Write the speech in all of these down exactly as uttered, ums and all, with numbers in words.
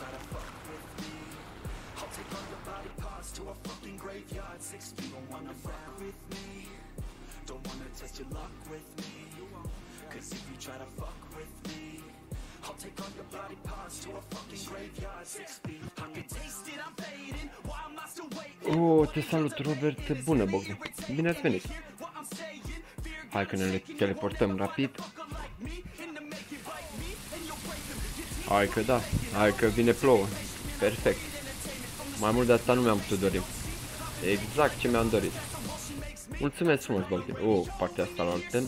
Oh, te salut, Robert, bună, Bogdan. Bine ați venit. Hai că ne teleportăm rapid. Hai că da, hai că vine plouă. Perfect. Mai mult de asta nu mi-am putut dori. Exact ce mi-am dorit. Mulțumesc frumos, Bogdan. Oh, partea asta la altă.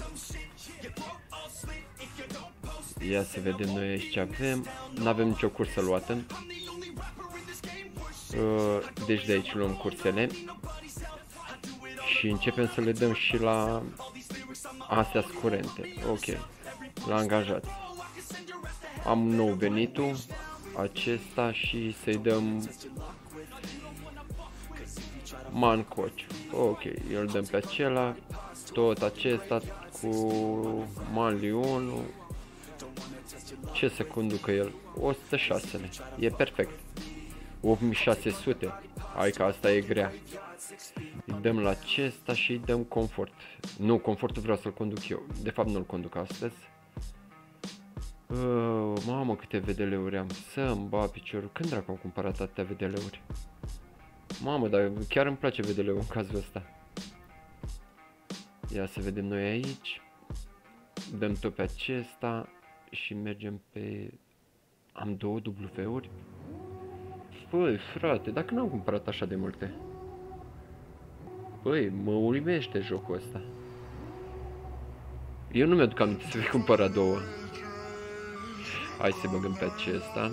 Ia să vedem noi aici ce avem. N-avem nicio cursă luată. Uh, deci de aici luăm cursele. Și începem să le dăm și la astea curente. Ok. La angajați. Am nou venitul acesta și să-i dăm man coach. Ok, îl dăm pe acela. Tot acesta cu malionul. Ce să conducă el? o sută șase. E perfect. opt mii șase sute. Hai că asta e grea. Îi dăm la acesta și îi dăm confort. Nu, confortul vreau să-l conduc eu. De fapt nu-l conduc astăzi. Uh, mamă, câte V D L-uri am. Să-mi ba piciorul. Când dracu am cumpărat atâtea V D L-uri? Mamă, dar chiar îmi place V D L-ul în cazul ăsta. Ia să vedem noi aici. Dăm tot pe acesta. Și mergem pe... Am două W-uri? Păi, frate, dacă n-am cumpărat așa de multe. Păi, mă uimește jocul ăsta. Eu nu mi-aduc aminte să fi cumpărat două. Hai să băgăm pe acesta.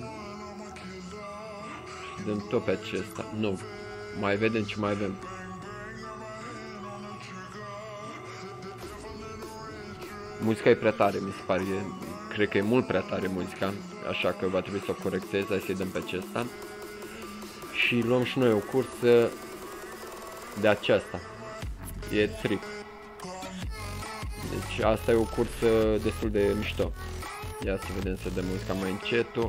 Și dăm tot pe acesta. Nu. Mai vedem ce mai avem. Muzica e prea tare, mi se pare. Cred că e mult prea tare muzica. Așa că va trebui să o corectez. Hai să-i dăm pe acesta. Și luăm și noi o cursă de aceasta. E trip. Deci asta e o cursă destul de mișto. Ia să vedem, să dăm muzica mai încetul.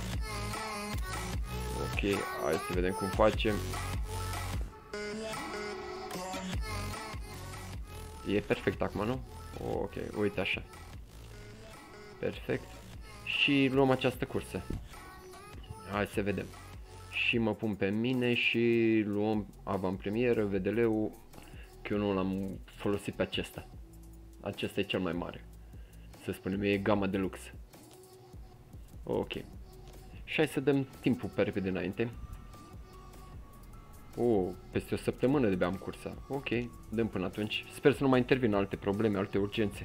Ok, hai să vedem cum facem. E perfect acum, nu? Ok, uite așa. Perfect. Și luăm această cursă. Hai să vedem. Și mă pun pe mine și luăm avantpremieră, V D L-ul, că eu nu l-am folosit pe acesta. Acesta e cel mai mare. Să spunem, e gama de lux. Ok. Și hai să dăm timpul pe repede înainte. Oh, peste o săptămână de am cursa. Ok, dăm până atunci. Sper să nu mai intervină alte probleme, alte urgențe.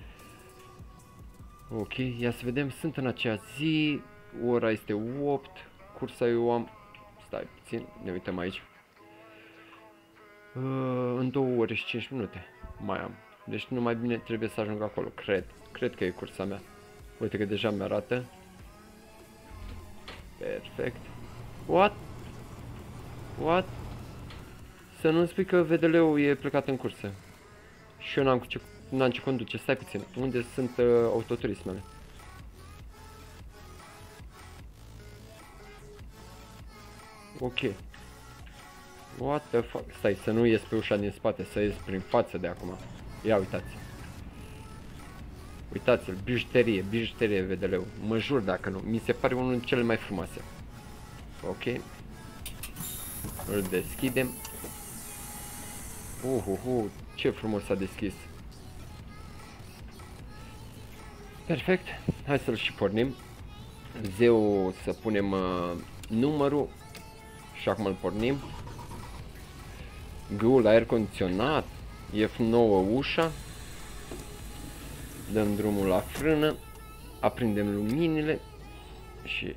Ok, ia să vedem, sunt în acea zi. Ora este opt. Cursa eu am... Stai puțin, ne uităm aici. Uh, în două ore și cinci minute mai am. Deci nu mai bine trebuie să ajung acolo, cred. Cred că e cursa mea. Uite că deja mi-arată. Perfect. What? What? Să nu-mi spui că V D L-ul e plecat în cursă. Și eu n-am ce, n-am ce conduce. Stai puțin. Unde sunt uh, autoturismele? Ok. What the fuck? Stai, să nu ies pe ușa din spate, să ies prin față de acum. Ia uitați. Uitați-l, bijuterie, bijuterie V D L-ul. Mă jur dacă nu. Mi se pare unul din cele mai frumoase. Ok. Îl deschidem. Uhuhu, ce frumos s-a deschis. Perfect. Hai să-l și pornim. Zeu să punem uh, numărul. Și acum îl pornim. G-ul la aer condiționat. F nouă ușa. Dăm drumul la frână. Aprindem luminile. Și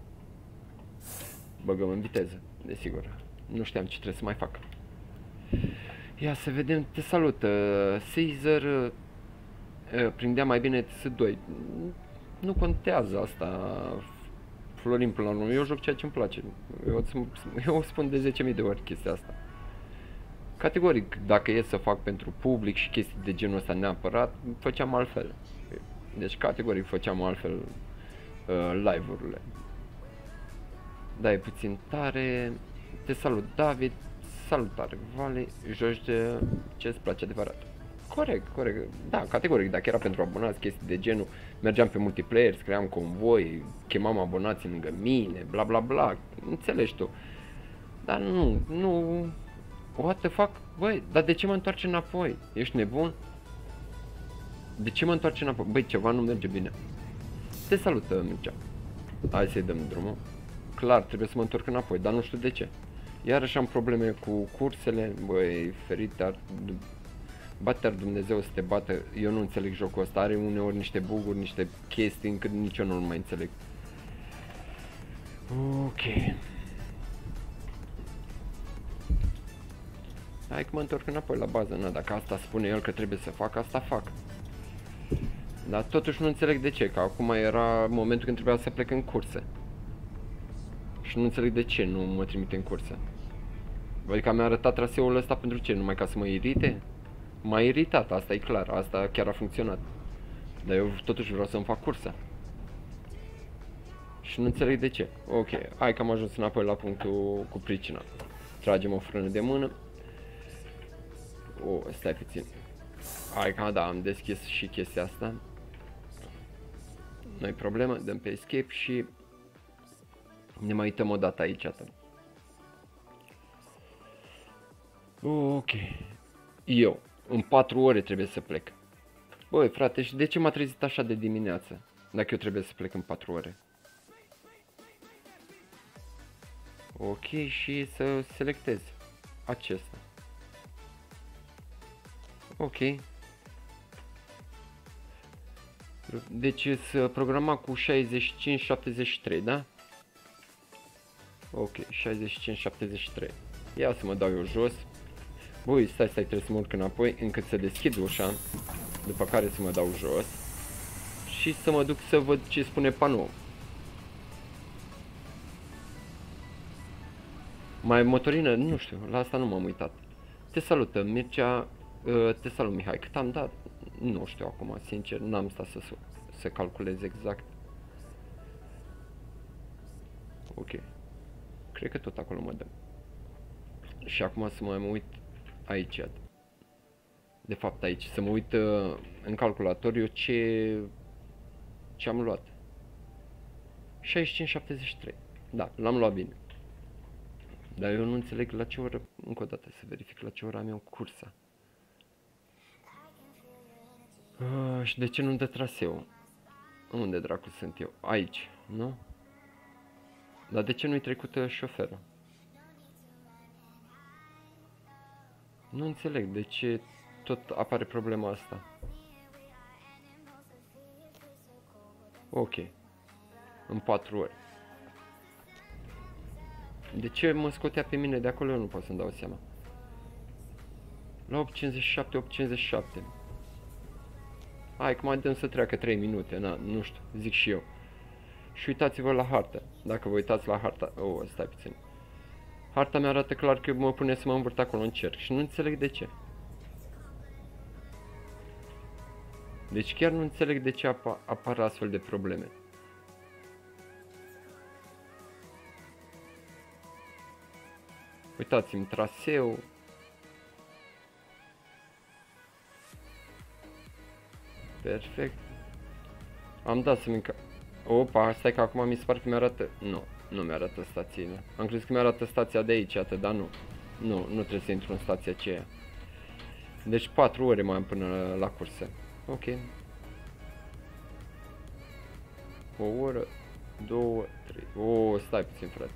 băgăm în viteză. Desigur. Nu știam ce trebuie să mai fac. Ia să vedem. Te salută Caesar. uh, Prindea mai bine T S doi. Nu contează asta, Florin, până la urmă. Eu joc ceea ce îmi place. Eu, eu spun de zece mii de ori chestia asta. Categoric, dacă e să fac pentru public și chestii de genul ăsta neapărat, făceam altfel. Deci categoric făceam altfel uh, live-urile. Da, e puțin tare. Te salut, David. Salutare, Vale. Joci de ce îți place adevărat. Corect, corect. Da, categoric, dacă era pentru abonați, chestii de genul, mergeam pe multiplayer, scriam convoi, chemam abonații lângă mine, bla bla bla. Înțelegi tu. Dar nu, nu... What the fuck? Băi, dar de ce mă întoarce înapoi? Ești nebun? De ce mă întoarce înapoi? Băi, ceva nu merge bine. Te salută, Mircea. Hai să-i dăm drumul. Clar, trebuie să mă întorc înapoi, dar nu știu de ce. Iarăși am probleme cu cursele. Băi, ferit ar... Bate ar Dumnezeu să te bată. Eu nu înțeleg jocul ăsta. Are uneori niște bug-uri, niște chestii încât nici eu nu mai înțeleg. Ok. Hai că mă întorc înapoi la bază. Na, dacă asta spune el că trebuie să fac, asta fac. Dar totuși nu înțeleg de ce, că acum era momentul când trebuia să plec în cursă. Și nu înțeleg de ce nu mă trimite în cursă. Adică mi-a arătat traseul ăsta pentru ce? Numai ca să mă irite? M-a iritat, asta e clar, asta chiar a funcționat. Dar eu totuși vreau să-mi fac cursa. Și nu înțeleg de ce. Ok, hai că am ajuns înapoi la punctul cu pricina. Tragem o frână de mână. O, stai puțin. Hai că da, am deschis și chestia asta. Nu-i problemă, dăm pe escape și ne mai uităm o dată aici. Ok. Eu, în patru ore trebuie să plec. Băi, frate, și de ce m-a trezit așa de dimineață? Dacă eu trebuie să plec în patru ore. Ok, și să selectez acesta. Ok. Deci să programa cu șaizeci și cinci șaptezeci și trei, da? Ok, șaizeci și cinci șaptezeci și trei. Ia să mă dau eu jos. Băi, stai, stai, trebuie să mă urc înapoi încât să deschid ușa. După care să mă dau jos. Și să mă duc să văd ce spune panoul. Mai motorină? Nu știu, la asta nu m-am uitat. Te salută, Mircea. Te salut, Mihai. Cât am dat? Nu știu acum, sincer, n-am stat să, să calculez exact. Ok. Cred că tot acolo mă dăm. Și acum să mai mă uit aici. De fapt aici, să mă uit uh, în calculator eu ce, ce am luat. șaizeci și cinci șaptezeci și trei. Da, l-am luat bine. Dar eu nu înțeleg la ce oră, încă o dată să verific la ce oră am eu cursa. Uh, și de ce nu dă traseu? Unde dracu sunt eu? Aici, nu? Dar de ce nu-i trecută șoferul? Nu înțeleg de ce tot apare problema asta. Ok. În patru ori. De ce mă scotea pe mine de acolo? Eu nu pot să-mi dau seama. La opt cincizeci și șapte, opt cincizeci și șapte. Hai că mai dăm să treacă trei minute, na, nu știu, zic și eu. Și uitați-vă la hartă. Dacă vă uitați la harta... Oh, stai puțin. Harta mi arată clar că mă pune să mă învârt acolo în cerc și nu înțeleg de ce. Deci chiar nu înțeleg de ce apa apar astfel de probleme. Uitați-mi traseu. Perfect. Am dat să-mi încă... Opa, stai că acum mi se pare că mi-arată... Nu, nu mi-arată stațiile. Am crezut că mi-arată stația de aici, atât, dar nu. Nu, nu trebuie să intru în stația aceea. Deci patru ore mai am până la, la cursă. Ok. O oră, două, trei. O, stai puțin, frate.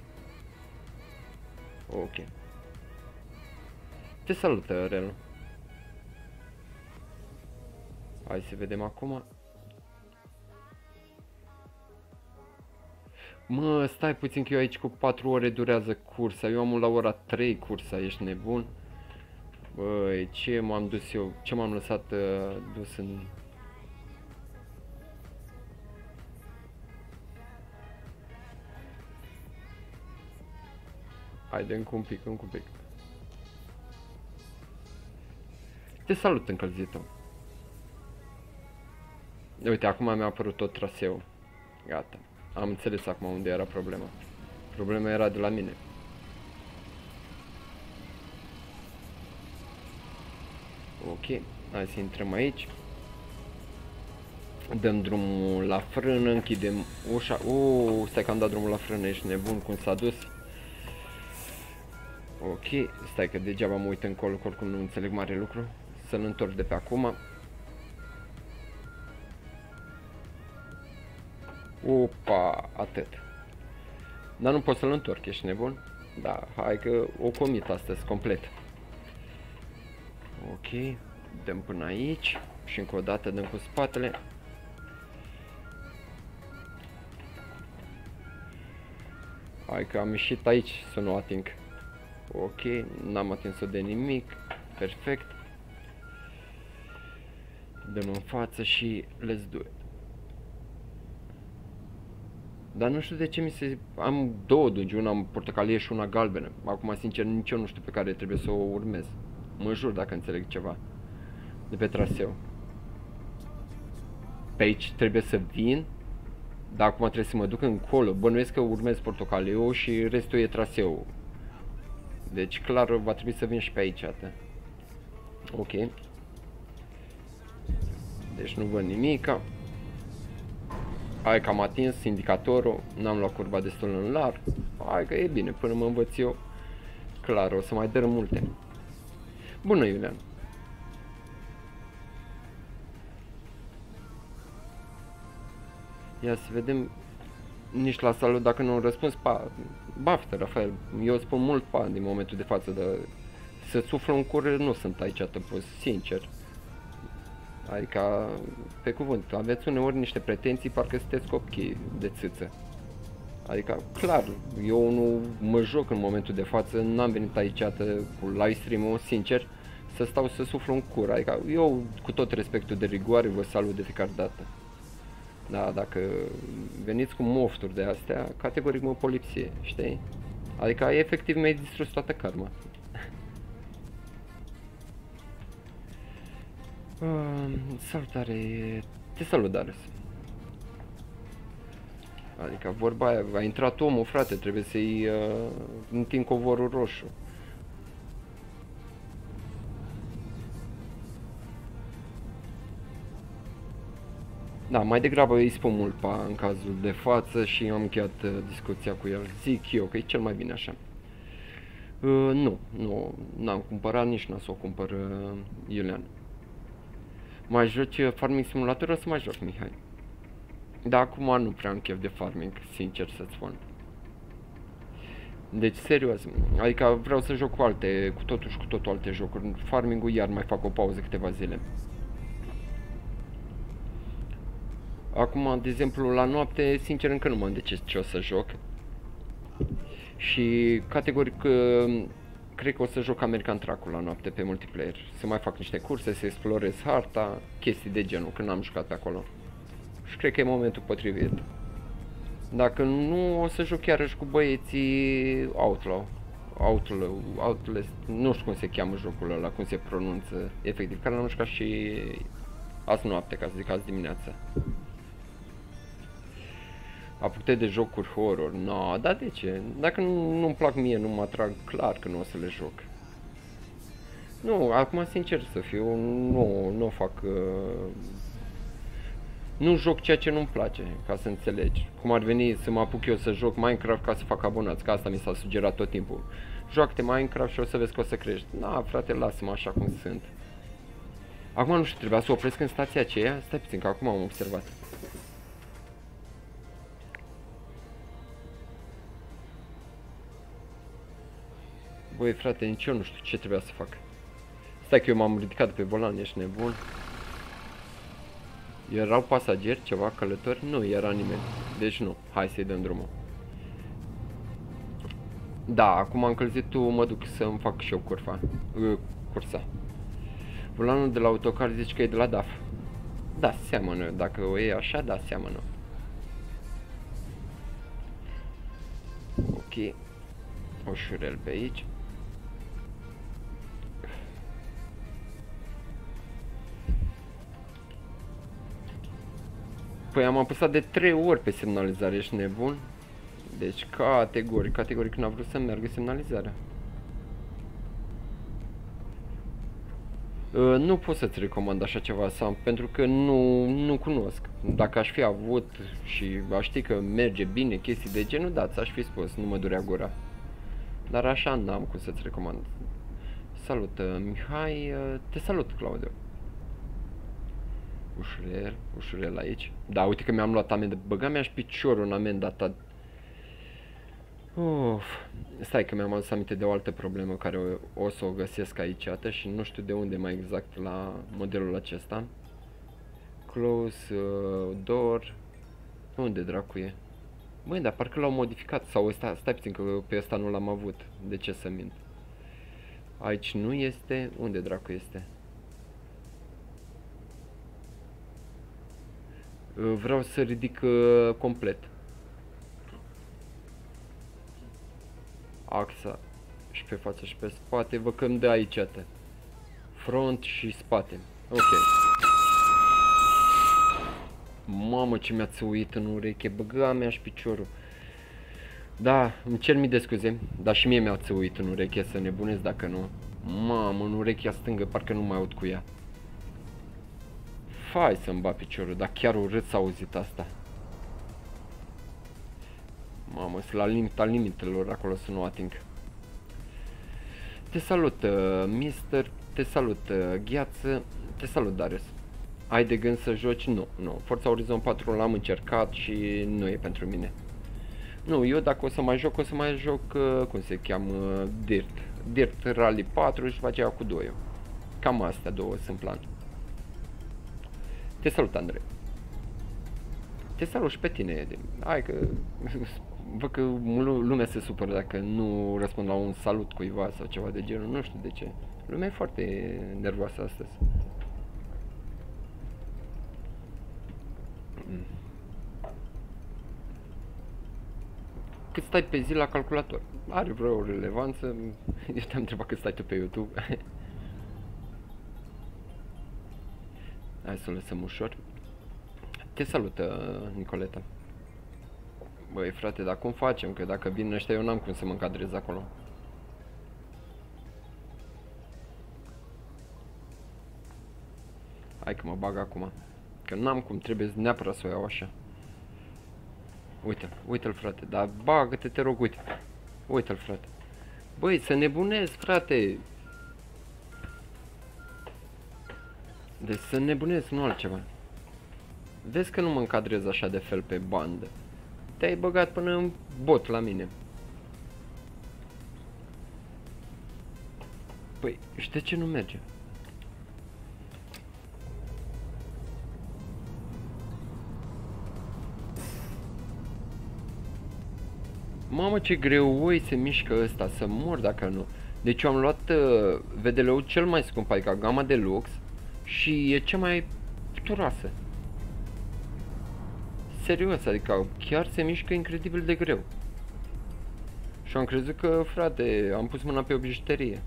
Ok. Te salută, Relu. Hai să vedem acum. Mă, stai puțin că eu aici cu patru ore durează cursa. Eu am la ora trei cursa, ești nebun? Băi, ce m-am dus eu, ce m-am lăsat uh, dus în... Haide, încă un pic, încă un pic. Te salut, încălzitul. Uite, acum mi-a apărut tot traseul. Gata. Am înțeles acum unde era problema. Problema era de la mine. Ok, hai să intrăm aici. Dăm drumul la frână, închidem ușa. Uuu, stai că am dat drumul la frână, ești nebun, cum s-a dus. Ok, stai că degeaba mă uit încolo, că oricum nu înțeleg mare lucru. Să-l întorc de pe acum. Opa, atât. Dar nu pot să-l întorc, ești nebun? Da, hai că o comit astăzi, complet. Ok, dăm până aici și încă o dată dăm cu spatele. Hai că am ieșit aici să nu ating. Ok, n-am atins-o de nimic. Perfect. Dăm în față și let's do it. Dar nu știu de ce mi se... Am două dungi, una portocalie și una galbenă. Acum, sincer, nici eu nu știu pe care trebuie să o urmez. Mă jur dacă înțeleg ceva de pe traseu. Pe aici trebuie să vin, dar acum trebuie să mă duc încolo. Bănuiesc că urmez portocaliu și restul e traseu. Deci clar va trebui să vin și pe aici, atât. Ok. Deci nu văd nimica. Hai că am atins indicatorul, n-am luat curba destul în larg. Hai că e bine, până mă învăț eu. Clar, o să mai dărâm multe. Bună, Iulian. Ia să vedem. Nici la salut dacă nu răspuns, pa, baftă, Rafael. Eu spun mult pa din momentul de față, dar să suflă în cur nu sunt aici tăpus, sincer. Adică, pe cuvânt, aveți uneori niște pretenții, parcă sunteți copii de țâță. Adică, clar, eu nu mă joc în momentul de față, n-am venit aici cu live stream-ul, sincer, să stau să suflu în cur. Adică, eu, cu tot respectul de rigoare, vă salut de fiecare dată. Da, dacă veniți cu mofturi de astea, categoric mă polipsie, știi? Adică, efectiv, mi-ai distrus toată karma. Uh, salutare, te salut, Darius. Adică vorba aia, a intrat omul, frate, trebuie să-i uh, întind covorul roșu. Da, mai degrabă îi spun mult pa în cazul de față și am încheiat uh, discuția cu el. Zic eu că e cel mai bine așa. Uh, nu, nu, n-am cumpărat, nici n-am să o cumpăr, uh, Iulian. Mai joci Farming Simulator? O să mai joc, Mihai. Dar acum nu prea am chef de farming, sincer să-ți spun. Deci, serios, adică vreau să joc cu alte, cu totul și cu totul alte jocuri. Farming-ul iar mai fac o pauză câteva zile. Acum, de exemplu, la noapte, sincer, încă nu m-am decis ce o să joc. Și, categoric, cred că o să joc American Truck la noapte pe multiplayer. Să mai fac niște curse, să explorez harta, chestii de genul, când n-am jucat pe acolo. Și cred că e momentul potrivit. Dacă nu, o să joc iarăși cu băieții Outlaw. Outlaw, Outlast, nu știu cum se cheamă jocul ăla, cum se pronunță efectiv, care l-am jucat și azi noapte, ca să zic, azi dimineața. Apucate de jocuri horror, no, dar de ce? Dacă nu, nu-mi plac mie, nu mă atrag, clar că nu o să le joc. Nu, acum sincer să fiu, nu, nu fac... Uh, nu joc ceea ce nu-mi place, ca să înțelegi. Cum ar veni să mă apuc eu să joc Minecraft ca să fac abonați, că asta mi s-a sugerat tot timpul. Joacă-te Minecraft și o să vezi că o să crești. Na, frate, lasă-mă așa cum sunt. Acum nu știu, trebuia să opresc în stația aceea? Stai puțin, că acum am observat. Băi, frate, nici eu nu știu ce trebuia să fac. Stai că eu m-am ridicat pe volan, ești nebun? Erau pasageri, ceva, călători? Nu, era nimeni. Deci nu, hai să-i dăm drumul. Da, acum am încălzit tu, mă duc să-mi fac și eu curfa. Uh, cursa. Volanul de la autocar zici că e de la D A F. Da, seamănă, dacă o e așa, da, seamănă. Ok. Ușurel pe aici. Păi am apăsat de trei ori pe semnalizare, ești nebun? Deci categoric, categoric n-a vrut să meargă semnalizarea. Uh, nu pot să-ți recomand așa ceva, Sam, pentru că nu, nu cunosc. Dacă aș fi avut și aș ști că merge bine, chestii de genul, da, ți-aș fi spus, nu mă durea gura. Dar așa n-am cum să-ți recomand. Salut, uh, Mihai, uh, te salut, Claudiu. Ușurel, ușurel aici. Da, uite că mi-am luat amendă, băga mea și piciorul în amenda ta. Uf. Stai că mi-am adus aminte de o altă problemă care o, o să o găsesc aici, iată, și nu știu de unde mai exact la modelul acesta. Close uh, door. Unde dracu e? Băi, dar parcă l-au modificat sau ăsta, stai puțin că pe ăsta nu l-am avut. De ce să mint? Aici nu este. Unde dracu este? Uh, vreau să ridic uh, complet. Axa și pe față și pe spate, vă că îmi dă aici, iată. Front și spate. Ok. Mamă, ce mi-a țăuit în ureche, băga mea și piciorul. Da, îmi cer mii de scuze, dar și mie mi-a țăuit în ureche, să nebunesc dacă nu. Mamă, în urechea stângă, parcă nu mai aud cu ea. Fai să-mi bat piciorul, dar chiar urât s-a auzit asta. Mamă, sunt la limita limitelor acolo să nu ating. Te salut, uh, mister, te salut, uh, Gheață, te salut, Darius. Ai de gând să joci? Nu, nu. Forza Horizon patru l-am încercat și nu e pentru mine. Nu, eu dacă o să mai joc, o să mai joc, uh, cum se cheamă, Dirt. Dirt Rally patru și face cu doi. Cam astea două sunt plan. Te salut, Andrei. Te salut și pe tine. Hai că... Văd că lumea se supără dacă nu răspund la un salut cuiva sau ceva de genul, nu știu de ce. Lumea e foarte nervoasă astăzi. Cât stai pe zi la calculator? Are vreo relevanță? Eu te-am întrebat cât stai tu pe YouTube. Hai să o lăsăm ușor. Te salută, Nicoleta. Băi, frate, dar cum facem? Că dacă vin ăștia eu n-am cum să mă încadrez acolo. Hai că mă bag acum. Că n-am cum, trebuie neapărat să o iau așa. Uite-l, uite-l, frate, dar bagă-te, te rog, uite. Uite-l, frate. Băi, să nebunezi, frate. Deci să nebunezi, nu altceva. Vezi că nu mă încadrez așa de fel pe bandă. Te-ai băgat până în bot la mine. Păi, și de ce nu merge? Mamă, ce greoi se mișcă ăsta, să mor dacă nu. Deci eu am luat uh, V D L-ul cel mai scump, adică gama de lux, și e cea mai puturoasă. Serios, adică chiar se mișcă incredibil de greu. Și am crezut că, frate, am pus mâna pe o bijuterie.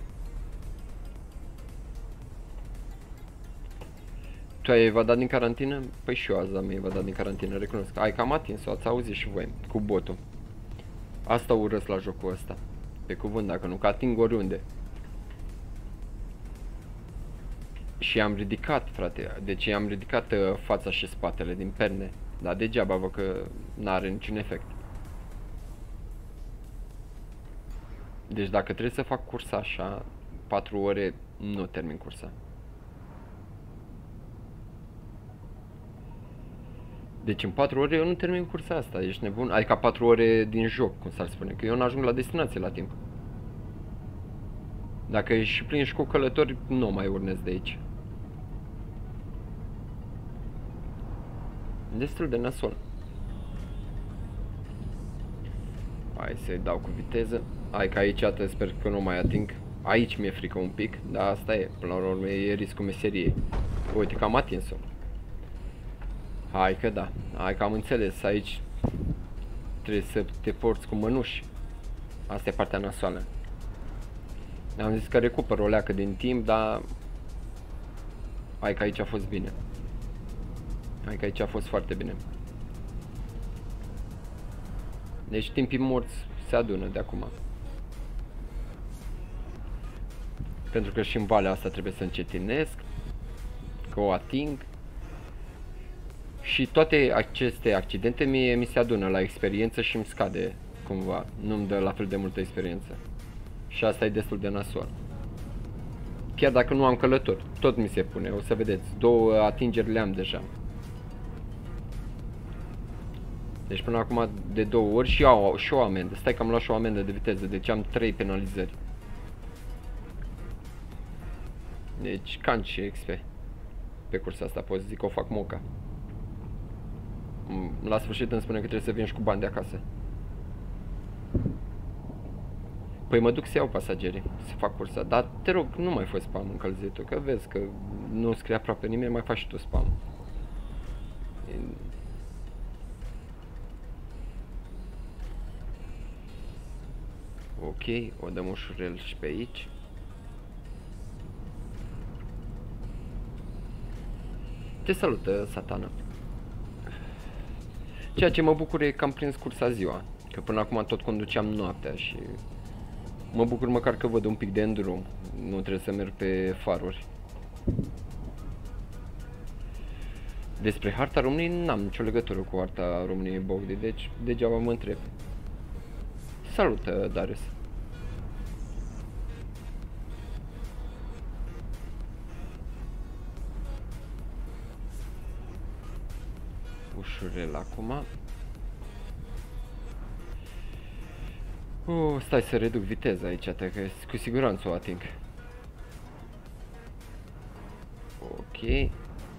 Tu ai evadat din carantină? Păi și eu azi am evadat din carantină, recunosc. Ai cam atins-o, ați auzit și voi, cu botul. Asta urăsc la jocul ăsta. Pe cuvânt, dacă nu, că ating oriunde. Și am ridicat, frate, deci am ridicat uh, fața și spatele din perne. Dar degeaba văd că n-are niciun efect. Deci dacă trebuie să fac cursa așa, patru ore, nu termin cursa. Deci în patru ore eu nu termin cursa asta, ești nebun? Adică patru ore din joc, cum s-ar spune, că eu nu ajung la destinație la timp. Dacă ești și plin și cu călători, nu mai urnesc de aici. Destul de nasol. Hai să-i dau cu viteză. Hai că aici, atât, sper că nu mai ating. Aici mi-e frică un pic, dar asta e. Până la urmă e riscul meseriei. Uite că am atins-o. Hai că da. Hai că am înțeles. Aici trebuie să te porți cu mănuși. Asta e partea nasoală. Am zis că recuper o leacă din timp, dar hai că aici a fost bine. Hai că aici a fost foarte bine. Deci timpii morți se adună de acum. Pentru că și în valea asta trebuie să încetinesc, că o ating. Și toate aceste accidente mie mi se adună la experiență și îmi scade cumva. Nu-mi dă la fel de multă experiență. Și asta e destul de nasol. Chiar dacă nu am călător, tot mi se pune, o să vedeți. Două atingeri le am deja. Deci până acum de două ori și, au, și o amendă. Stai că am luat și o amendă de viteză, deci am trei penalizări. Deci canci și X P. Pe cursa asta pot să zic că o fac moca. La sfârșit îmi spune că trebuie să vin și cu bani de acasă. Păi mă duc să iau pasagerii, să fac cursa. Dar te rog, nu mai fă spam încălzitul, că vezi că nu scrie aproape nimeni, mai faci și tu spam. Ok, o dăm ușurel și pe aici. Te salută, Satana. Ceea ce mă bucur e că am prins cursa ziua, că până acum tot conduceam noaptea și mă bucur măcar că văd un pic de îndrum, nu trebuie să merg pe faruri. Despre harta României n-am nicio legătură cu harta României, Bogdi, deci degeaba mă întreb. Salut, Darius. Ușurel acum. Oh, stai să reduc viteza aici, că cu siguranță o ating. Ok.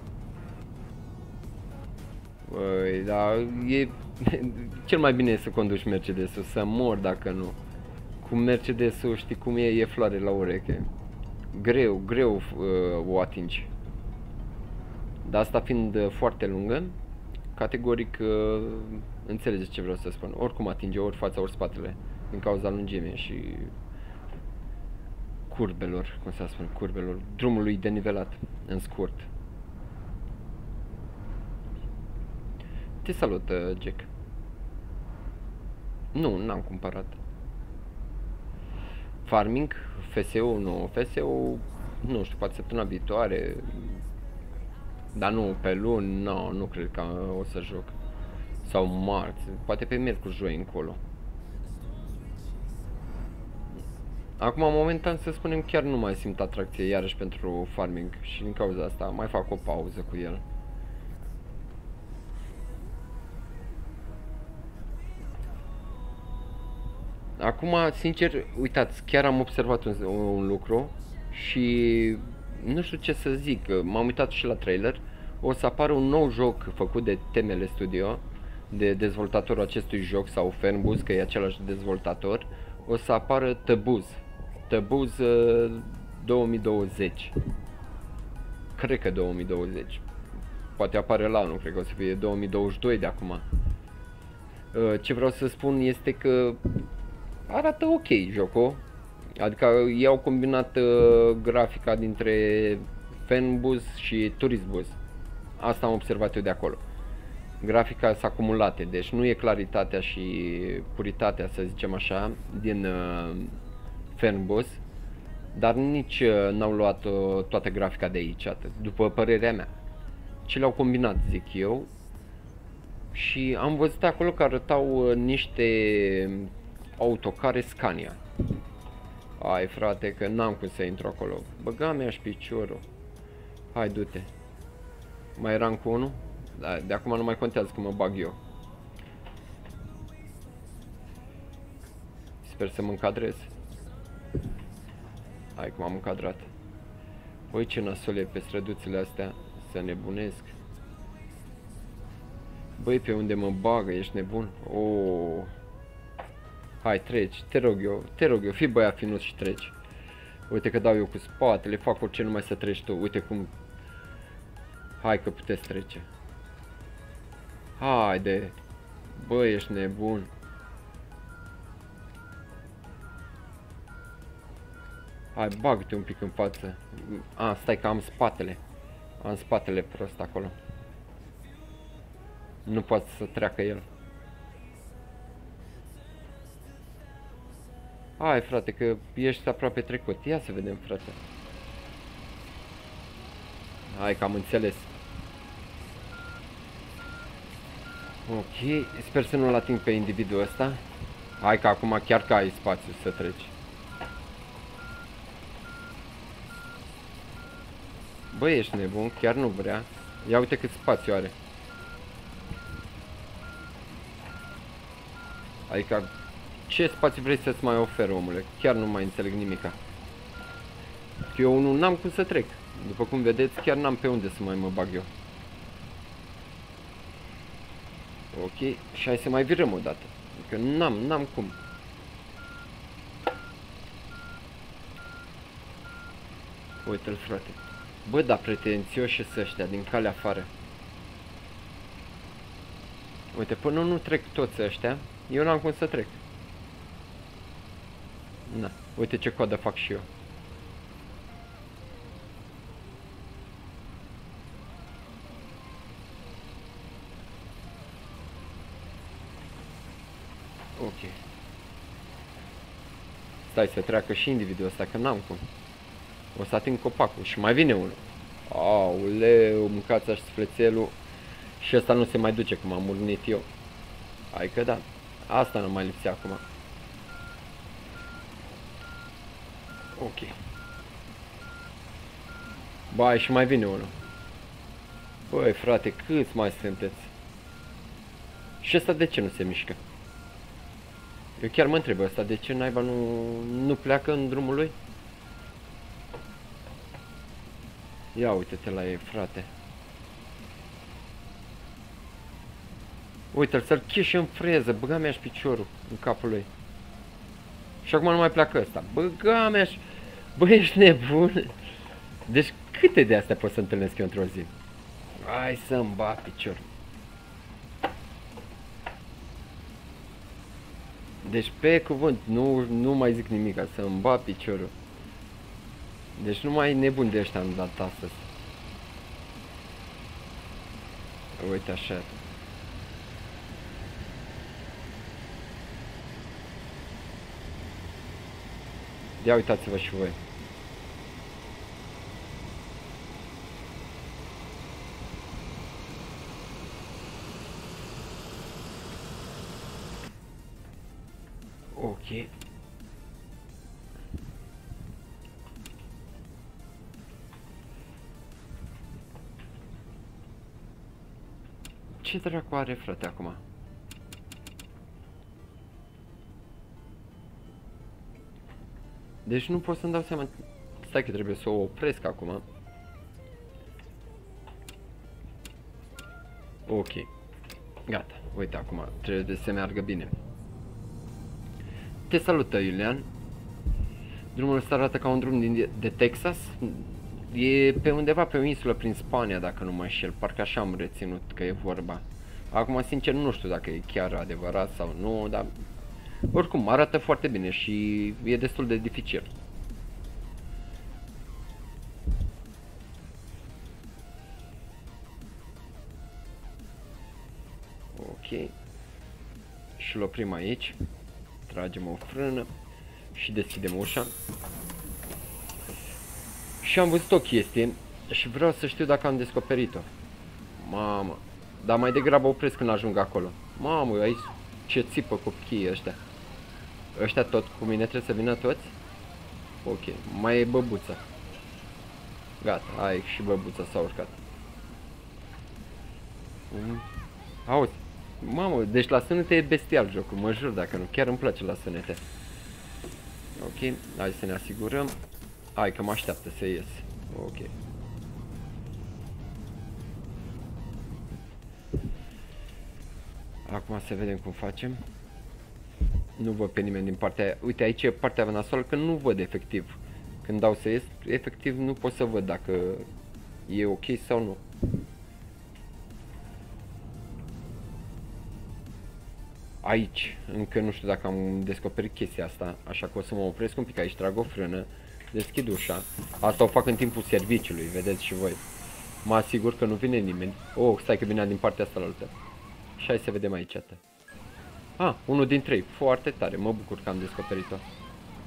Băi, da, e cel mai bine e să conduci Mercedes-ul, să mor dacă nu. Cu Mercedes-ul știi cum e, e floare la ureche. Greu, greu uh, o atingi. Dar asta fiind uh, foarte lungă, categoric uh, înțelegeți ce vreau să spun. Oricum atinge ori fața, ori spatele, din cauza lungimii și curbelor, cum să spun, curbelor, drumului denivelat, în scurt. Te salut, uh, Jack. Nu, n-am cumpărat. Farming, F S U, nu, F S U, nu știu, poate săptămâna viitoare, dar nu, pe luni, nu, nu cred că o să joc. Sau marți, poate pe miercuri, joi încolo. Acum, momentan, să spunem, chiar nu mai simt atracție iarăși pentru farming și din cauza asta mai fac o pauză cu el. Acum, sincer, uitați, chiar am observat un, un lucru și nu știu ce să zic, m-am uitat și la trailer. O să apară un nou joc făcut de T M L Studio, de dezvoltatorul acestui joc, sau Fernbus, că e același dezvoltator. O să apară Tăbuz, Tăbuz uh, două mii douăzeci. Cred că două mii douăzeci. Poate apare la anul, cred că o să fie două mii douăzeci și doi de acum. Uh, ce vreau să spun este că arată ok jocul, adică i-au combinat uh, grafica dintre Fanbus și Turistbus. Asta am observat eu de acolo. Grafica s-a acumulate, deci nu e claritatea și puritatea, să zicem așa, din uh, Fanbus, dar nici uh, n-au luat uh, toată grafica de aici, atât, după părerea mea. Ce le-au combinat, zic eu, și am văzut acolo că arătau uh, niște autocare Scania. Ai, frate, că n-am cum să intru acolo. Băga mea și piciorul. Hai, du-te. Mai eram cu unul? Da, de acum nu mai contează că mă bag eu. Sper să mă încadrez. Hai că m-am încadrat. Ui, ce nasol e pe străduțile astea. Să nebunesc. Băi, pe unde mă bagă, ești nebun? Oh. Hai, treci, te rog eu, te rog eu, fii băiat finuț și treci. Uite că dau eu cu spatele, fac orice numai să treci tu, uite cum. Hai că puteți trece. Haide. Bă, ești nebun. Hai, bag-te un pic în față. A, stai că am spatele. Am spatele prost acolo. Nu poate să treacă el. Hai, frate, că ești aproape trecut. Ia să vedem, frate. Hai că am înțeles. Ok, sper să nu-l ating pe individul ăsta. Hai că acum chiar că ai spațiu să treci. Băi, ești nebun, chiar nu vrea. Ia uite cât spațiu are. Adică, ce spațiu vrei să-ți mai ofer, omule? Chiar nu mai înțeleg nimica. Eu nu n-am cum să trec. După cum vedeți, chiar n-am pe unde să mai mă bag eu. Ok, și hai să mai virăm o dată. Adică n-am, n-am cum. Uite-l, frate. Bă, da, pretențioși să ăștia din calea afară. Uite, până nu trec toți ăștia, eu n-am cum să trec. Na, uite ce coadă fac și eu. Ok. Stai să treacă și individul ăsta, că n-am cum. O să ating copacul și mai vine unul. Aoleu, mâncați așa sflețelul. Și ăsta nu se mai duce cum am urnit eu. Hai că da. Asta nu mai lipsea acum. Ok. Bai, și mai vine unul. Băi, frate, câți mai sunteți? Și ăsta de ce nu se mișcă? Eu chiar mă întreb ăsta, de ce naiba nu, nu pleacă în drumul lui? Ia uite-te la ei, frate. Uite-l, să-l chiși în freză, băga mea și piciorul în capul lui. Și acum nu mai pleacă ăsta. Băga mea și... Bă, ești nebun? Deci câte de astea pot să întâlnesc eu într-o zi? Hai să-mi bat piciorul. Deci pe cuvânt, nu, nu mai zic nimic, să-mi bat piciorul. Deci nu mai nebun de ăștia am dat astăzi. Uite așa. Ia uitați-vă și voi. Ok. Ce dracu are, frate, acum? Deci nu pot să-mi dau seama. Stai că trebuie să o opresc acum. Ok. Gata. Uite, acum trebuie să meargă bine. Te salută, Iulian. Drumul ăsta arată ca un drum din, de Texas. E pe undeva pe o insulă prin Spania, dacă nu mă înșel. Parcă așa am reținut că e vorba. Acum, sincer, nu știu dacă e chiar adevărat sau nu, dar oricum arată foarte bine și e destul de dificil. Ok. Și-l oprim aici. Tragem o frână și deschidem ușa. Și am văzut o chestie și vreau să știu dacă am descoperit-o. Mamă. Dar mai degrabă opresc când ajung acolo. Mamă, aici ce țipă copiii ăștia. Ăștia tot cu mine trebuie să vină toți? Ok, mai e băbuța. Gata, hai și băbuța s-a urcat. Mm. Auzi, mamă, deci la sunete e bestial jocul, mă jur dacă nu, chiar îmi place la sunete. Ok, hai să ne asigurăm. Hai că mă așteaptă să ies. Ok. Acum să vedem cum facem. Nu văd pe nimeni din partea aia. Uite, aici e partea nasoală că nu văd efectiv. Când dau să ies, efectiv nu pot să văd dacă e ok sau nu. Aici, încă nu știu dacă am descoperit chestia asta, așa că o să mă opresc un pic aici, trag o frână, deschid ușa. Asta o fac în timpul serviciului, vedeți și voi. Mă asigur că nu vine nimeni. Oh, stai că vine din partea asta la altă. Și hai să vedem aici. Ah, unul din trei. Foarte tare. Mă bucur că am descoperit-o.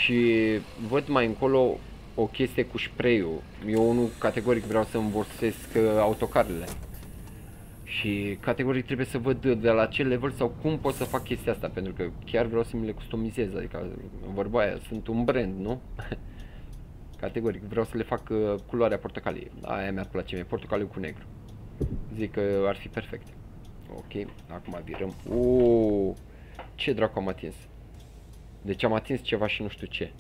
Și văd mai încolo o chestie cu spray-ul. Eu nu categoric vreau să învărsesc autocarele. Și categoric trebuie să văd de la ce level sau cum pot să fac chestia asta, pentru că chiar vreau să mi le customizez, adică vorba aia, sunt un brand, nu? Categoric vreau să le fac uh, culoarea portocalie. Aia mi-ar place mie, portocaliu cu negru. Zic că ar fi perfect. Ok, acum virăm. Uuuu, ce dracu am atins? Deci am atins ceva și nu știu ce.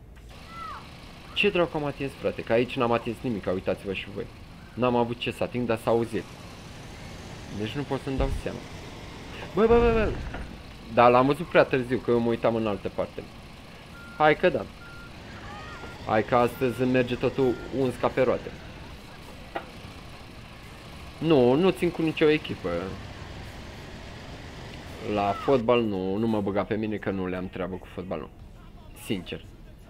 Ce dracu am atins, frate? Că aici n-am atins nimic, uitați-vă și voi. N-am avut ce să ating, dar s-a auzit. Deci nu pot să-mi dau seama. Bă, bă, bă, bă. Da, l-am văzut prea târziu, că eu mă uitam în altă parte. Hai că da. Hai că astăzi merge totul uns ca pe roate. Nu, nu țin cu nicio echipă. La fotbal nu, nu mă băga pe mine că nu le-am treabă cu fotbalul. Sincer.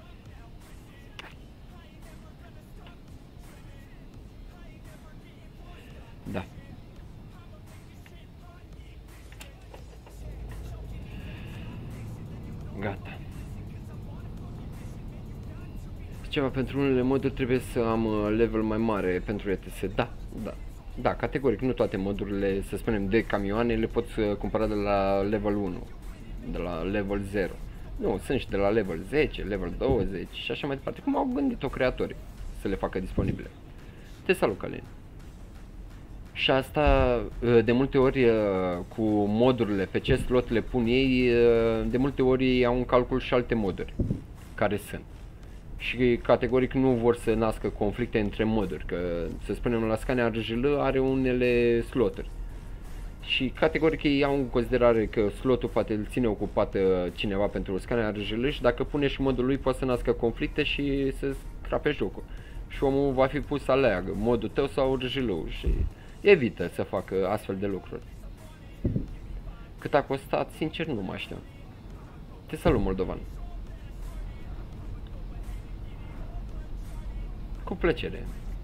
Da. Gata. Ceva pentru unele moduri trebuie să am level mai mare pentru E T S. Da, da. Da, categoric, nu toate modurile, să spunem, de camioane le poți cumpăra de la level unu, de la level zero. Nu, sunt și de la level zece, level douăzeci și așa mai departe. Cum au gândit-o creatorii să le facă disponibile. Te salut, Călin. Și asta, de multe ori, cu modurile, pe ce slot le pun ei, de multe ori au un calcul și alte moduri care sunt. Și categoric nu vor să nască conflicte între moduri, că să spunem la Scania R J L are unele sloturi. Și categoric ei iau în considerare că slotul poate îl ține ocupat cineva pentru Scania R J L și dacă pune și modul lui poate să nască conflicte și să scrape jocul. Și omul va fi pus să aleagă modul tău sau R J L-ul și evită să facă astfel de lucruri. Cât a costat, sincer nu mai știu. Te salut, moldovan. Cu plăcere.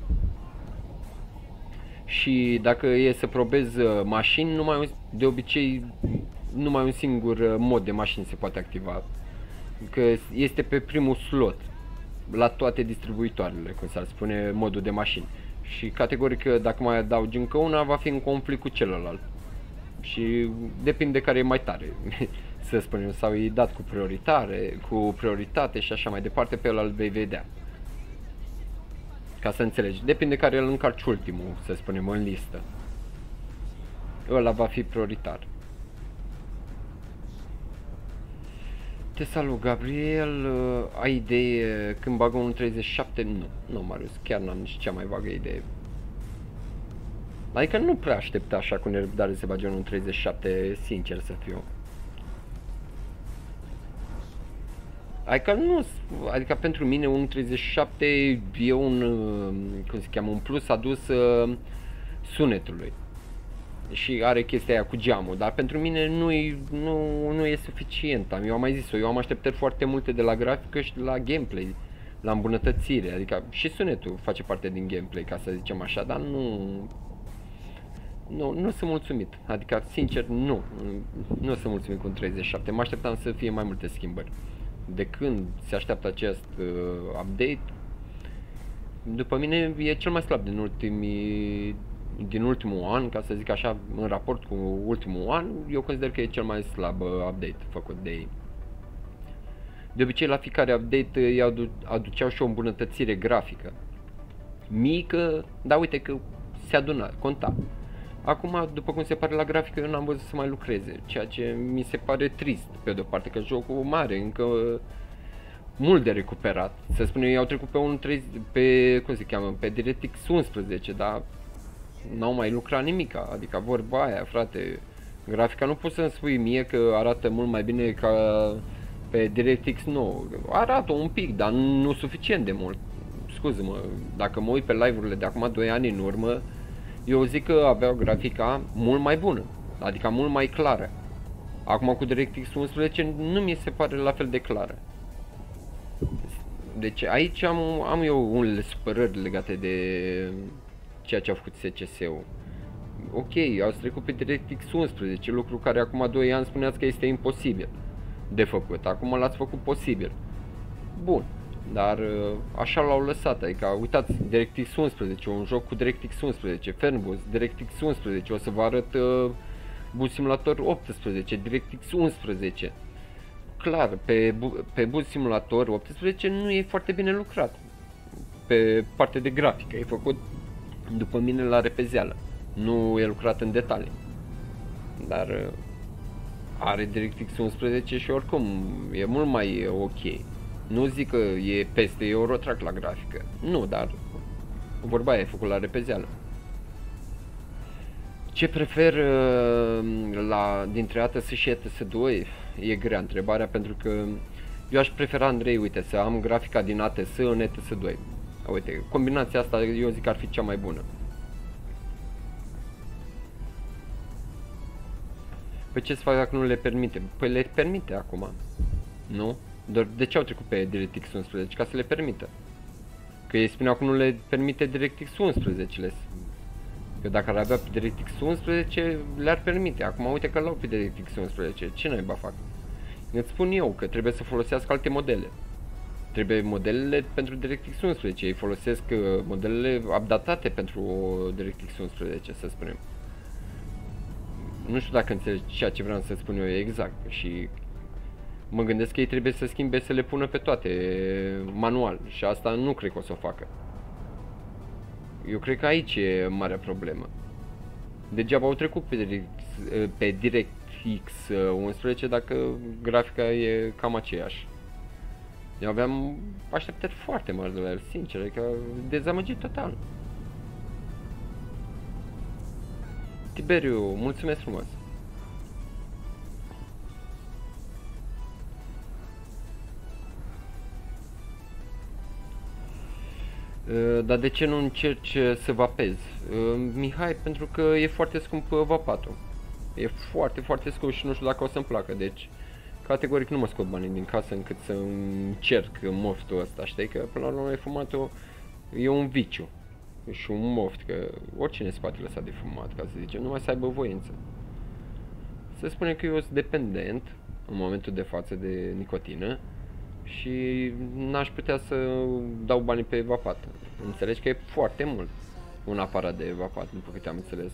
Și dacă e să probez mașini, numai un, de obicei numai un singur mod de mașini se poate activa. Că este pe primul slot la toate distribuitoarele, cum s-ar spune, modul de mașini. Și categoric dacă mai adaugi încă una, va fi în conflict cu celălalt. Și depinde care e mai tare, să spunem, sau e dat cu prioritare, cu prioritate și așa mai departe, pe ăla îl vei vedea. Ca să înțelegi, depinde care îl încarci ultimul, să spunem, în listă. Ăla va fi prioritar. Te salut, Gabriel. Ai idee când bagă un treizeci și șapte? Nu, nu, Marius, chiar n-am nici cea mai vagă idee. Adică nu prea aștept așa cu nerăbdare să bage un treizeci și șapte, sincer să fiu. Adică nu, adică pentru mine un treizeci și șapte e un, cum se cheamă, un plus adus uh, sunetului. Și are chestia aia cu geamul, dar pentru mine nu e, nu, nu e suficient. Eu am mai zis-o, eu am așteptări foarte multe de la grafică și de la gameplay, la îmbunătățire, adică și sunetul face parte din gameplay, ca să zicem așa, dar nu, nu, nu sunt mulțumit, adică sincer nu, nu sunt mulțumit cu un treizeci și șapte, mă așteptam să fie mai multe schimbări. De când se așteaptă acest uh, update, după mine e cel mai slab din ultimii, din ultimul an, ca să zic așa, în raport cu ultimul an, eu consider că e cel mai slab uh, update făcut de ei. De obicei la fiecare update îi adu aduceau și o îmbunătățire grafică mică, dar uite că se aduna, conta. Acum, după cum se pare la grafică, eu n-am văzut să mai lucreze, ceea ce mi se pare trist, pe de-o parte, că jocul mare, încă mult de recuperat. Să spunem, ei au trecut pe un treizeci, pe, cum se cheamă, pe DirectX unsprezece, dar n-au mai lucrat nimic, adică vorba aia, frate, grafica nu poți să-mi spui mie că arată mult mai bine ca pe DirectX nouă, arată un pic, dar nu suficient de mult, scuză-mă, dacă mă uit pe live-urile de acum doi ani în urmă, eu zic că aveau grafica mult mai bună, adică mult mai clară. Acum cu DirectX unsprezece nu mi se pare la fel de clară. Deci aici am, am eu unele supărări legate de ceea ce a făcut S C S-ul. Ok, au trecut pe DirectX unsprezece, lucru care acum doi ani spuneați că este imposibil de făcut. Acum l-ați făcut posibil. bun. Dar așa l-au lăsat, adică uitați, DirectX unsprezece, un joc cu DirectX unsprezece, Fernbus, DirectX unsprezece, o să vă arăt uh, Bus Simulator optsprezece, DirectX unsprezece. Clar, pe, pe Bus Simulator optsprezece nu e foarte bine lucrat. Pe partea de grafică, e făcut după mine la repezeală, nu e lucrat în detalii. Dar uh, are DirectX unsprezece și oricum e mult mai ok. Nu zic că e peste Eurotrack la grafică, nu, dar vorba e făcut la repezeală. Ce prefer uh, la, dintre A T S și A T S doi? E grea întrebarea, pentru că eu aș prefera, Andrei, uite, să am grafica din A T S în A T S doi. Uite, combinația asta eu zic că ar fi cea mai bună. Păi ce să fac dacă nu le permite? Păi le permite acum, nu? Doar de ce au trecut pe DirectX unsprezece? Ca să le permită. Că ei spuneau că nu le permite DirectX unsprezece. Că dacă ar avea pe DirectX unsprezece, le-ar permite. Acum uite că l-au pe DirectX unsprezece. Ce naiba fac? Îți spun eu că trebuie să folosească alte modele. Trebuie modelele pentru DirectX unsprezece. Ei folosesc modelele updatate pentru DirectX unsprezece, să spunem. Nu știu dacă înțelegi ceea ce vreau să spun eu exact. Și mă gândesc că ei trebuie să schimbe, să le pună pe toate manual. Și asta nu cred că o să o facă. Eu cred că aici e marea problemă. Degeaba au trecut pe, direct, pe DirectX unsprezece dacă grafica e cam aceeași. Eu aveam așteptări foarte mari de la el, sincer, adică dezamăgit total. Tiberiu, mulțumesc frumos. Dar de ce nu încerci să vapezi? Mihai, pentru că e foarte scump vapatul. E foarte, foarte scump și nu știu dacă o să-mi placă, deci categoric nu mă scot banii din casă încât să încerc moftul ăsta, știi? Că până la urmă fumatul e un viciu și un moft, că oricine se poate lăsa de fumat, ca să zicem, numai să aibă voință. Se spune că eu sunt dependent în momentul de față de nicotină și n-aș putea să dau banii pe vapat. Înțelegi că e foarte mult un aparat de vapat, după câte am înțeles.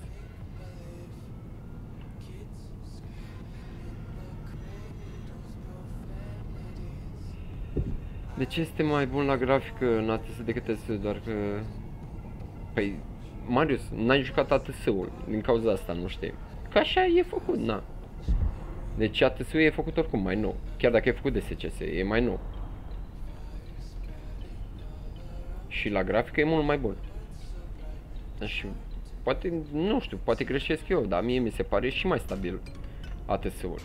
De ce este mai bun la grafică în A T S decât A T S? Doar că... Păi, Marius, n-ai jucat A T S-ul, din cauza asta nu știi. Că așa e făcut, na. Deci A T S-ul e făcut oricum mai nou. Chiar dacă e făcut de S C S, e mai nou. Și la grafică e mult mai bun. Și poate, nu știu, poate greșesc eu, dar mie mi se pare și mai stabil A T S-ul.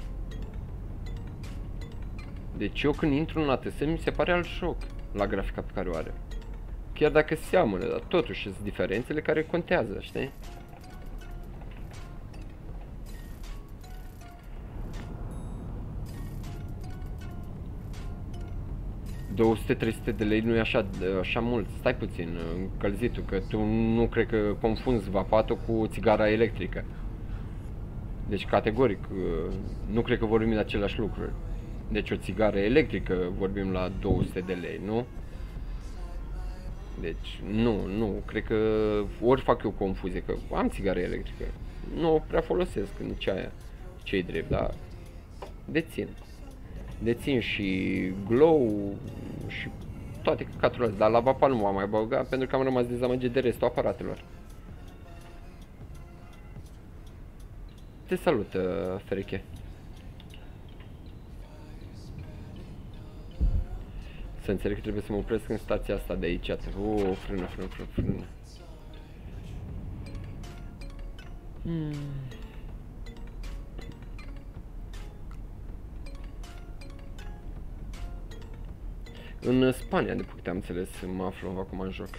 Deci eu când intru în A T S mi se pare alt joc la grafica pe care o are. Chiar dacă seamănă, dar totuși sunt diferențele care contează, știi? două sute trei sute de lei nu e așa, așa mult, stai puțin, încălzitul, că tu nu cred că confunzi vapatul cu țigara electrică. Deci categoric, nu cred că vorbim de aceleași lucruri. Deci o țigară electrică vorbim la două sute de lei, nu? Deci nu, nu, cred că ori fac eu confuzie, că am țigară electrică, nu o prea folosesc nici aia, ce-i drept, dar dețin. Dețin și Glow și toate căcaturile astea, dar la vapat nu m-am mai băgat pentru că am rămas dezamăgit de restul aparatelor. Te salut, Fereche. Să înțeleg că trebuie să mă opresc în stația asta de aici. O, frână, frână, frână, frână. Hmm. În Spania, după câte am înțeles, mă aflu acum în joc.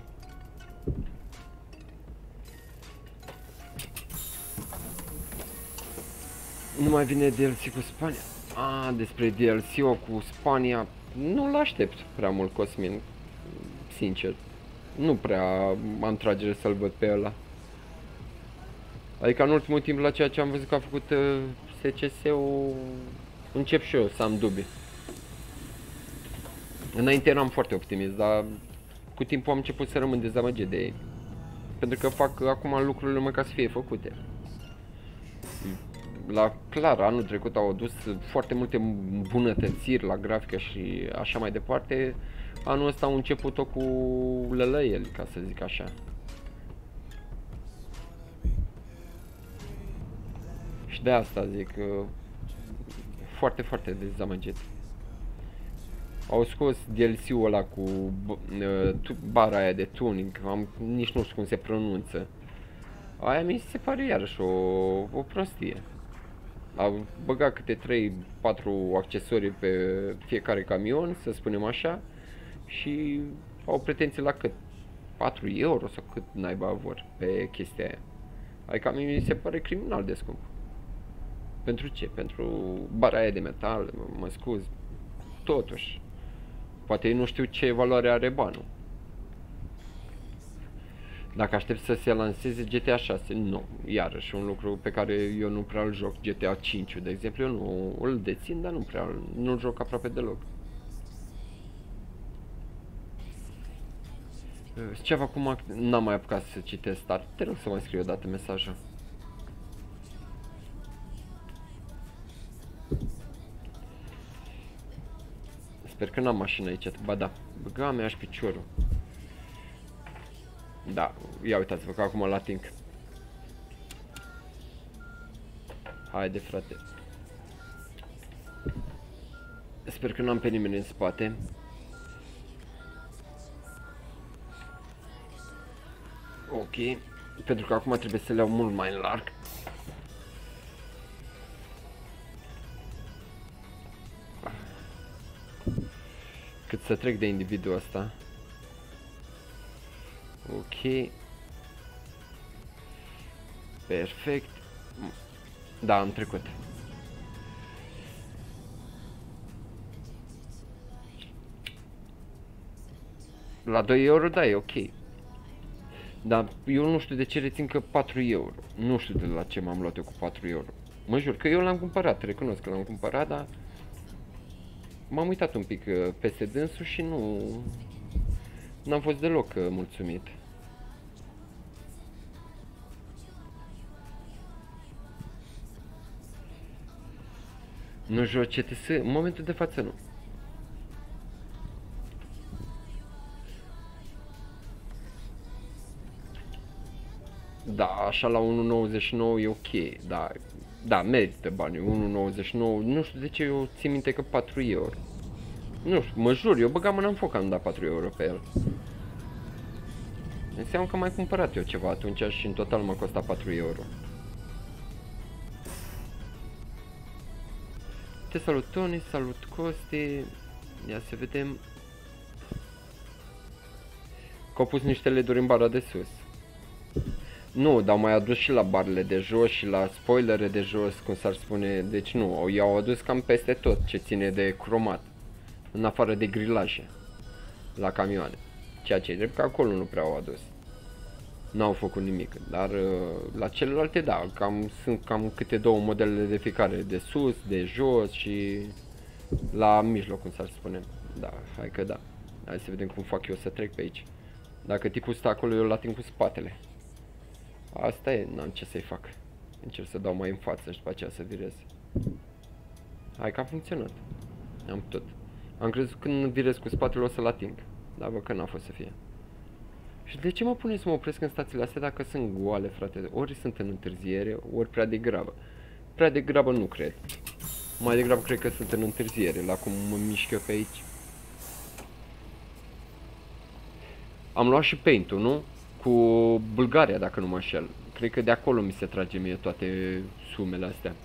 Nu mai vine D L C cu Spania? Ah, despre D L C-ul cu Spania nu-l aștept prea mult, Cosmin. Sincer. Nu prea am tragere să-l văd pe ăla. Adică în ultimul timp la ceea ce am văzut că a făcut uh, S C S-ul, încep și eu să am dubii. Înainte eram foarte optimist, dar cu timpul am început să rămân dezamăgit de ei. Pentru că fac acum lucrurile numai ca să fie făcute. La clar, anul trecut au adus foarte multe îmbunătățiri la grafică și așa mai departe. Anul ăsta au început-o cu lălăieli, ca să zic așa. Și de asta zic, foarte, foarte dezamăgit. Au scos D L C-ul ăla cu bara aia de tuning, am, nici nu știu cum se pronunță. Aia mi se pare iarăși o, o prostie. Au băgat câte trei patru accesorii pe fiecare camion, să spunem așa, și au pretenții la cât? patru euro sau cât naiba vor pe chestia aia. Adică mi se pare criminal de scump. Pentru ce? Pentru bara aia de metal, mă, mă scuz. Totuși, poate ei nu știu ce valoare are banul. Dacă aștept să se lanseze G T A șase, nu, iarăși un lucru pe care eu nu prea îl joc. G T A cinci, de exemplu, eu nu îl dețin, dar nu prea nu-l joc aproape deloc. Ceva cum n-am mai apucat să citesc, dar te rog să mai scriu o dată mesajul. Sper că n-am mașină aici, ba da, băga mea și piciorul. Da, ia uitați-vă că acum la ating. Haide, frate. Sper că n-am pe nimeni în spate. Ok, pentru că acum trebuie să le iau mult mai în larg. Cât să trec de individul ăsta. Ok. Perfect. Da, am trecut. La doi euro, da, e ok. Dar eu nu știu de ce rețin că patru euro. Nu știu de la ce m-am luat eu cu patru euro. Mă jur că eu l-am cumpărat, recunosc că l-am cumpărat, dar m-am uitat un pic peste dânsul și nu... N-am fost deloc mulțumit. Nu joc C T S? În momentul de față nu. Da, așa la unu nouăzeci și nouă e ok, da, da, merită banii, unu nouăzeci și nouă, nu știu de ce eu țin minte că patru euro. Nu știu, mă jur, eu băgam mâna în foc, am dat patru euro pe el. Înseamnă că am mai cumpărat eu ceva atunci și în total m-a costat patru euro. Te salut Tony, salut Costi, ia să vedem. Că au pus niște leduri în bara de sus. Nu, dar mai adus și la barele de jos și la spoilere de jos, cum s-ar spune, deci nu, i-au adus cam peste tot ce ține de cromat, în afară de grilaje, la camioane, ceea ce e drept că acolo nu prea au adus, n-au făcut nimic, dar la celelalte da, cam, sunt cam câte două modele de fiecare, de sus, de jos și la mijloc, cum s-ar spune, da, hai că da, hai să vedem cum fac eu să trec pe aici, dacă tipul stă acolo eu îl ating cu spatele. Asta e, n-am ce să-i fac. Încerc să dau mai în față și după aceea să virez. Hai că a funcționat. Am tot. Am crezut că când virez cu spatele o să-l ating. Dar văd că n-a fost să fie. Și de ce mă pune să mă opresc în stațiile astea dacă sunt goale, frate? Ori sunt în întârziere, ori prea degrabă. Prea degrabă nu cred. Mai degrabă cred că sunt în întârziere, la cum mă mișc eu pe aici. Am luat și paint-ul, nu? Cu Bulgaria, dacă nu mă înșel. Cred că de acolo mi se trage mie toate sumele astea.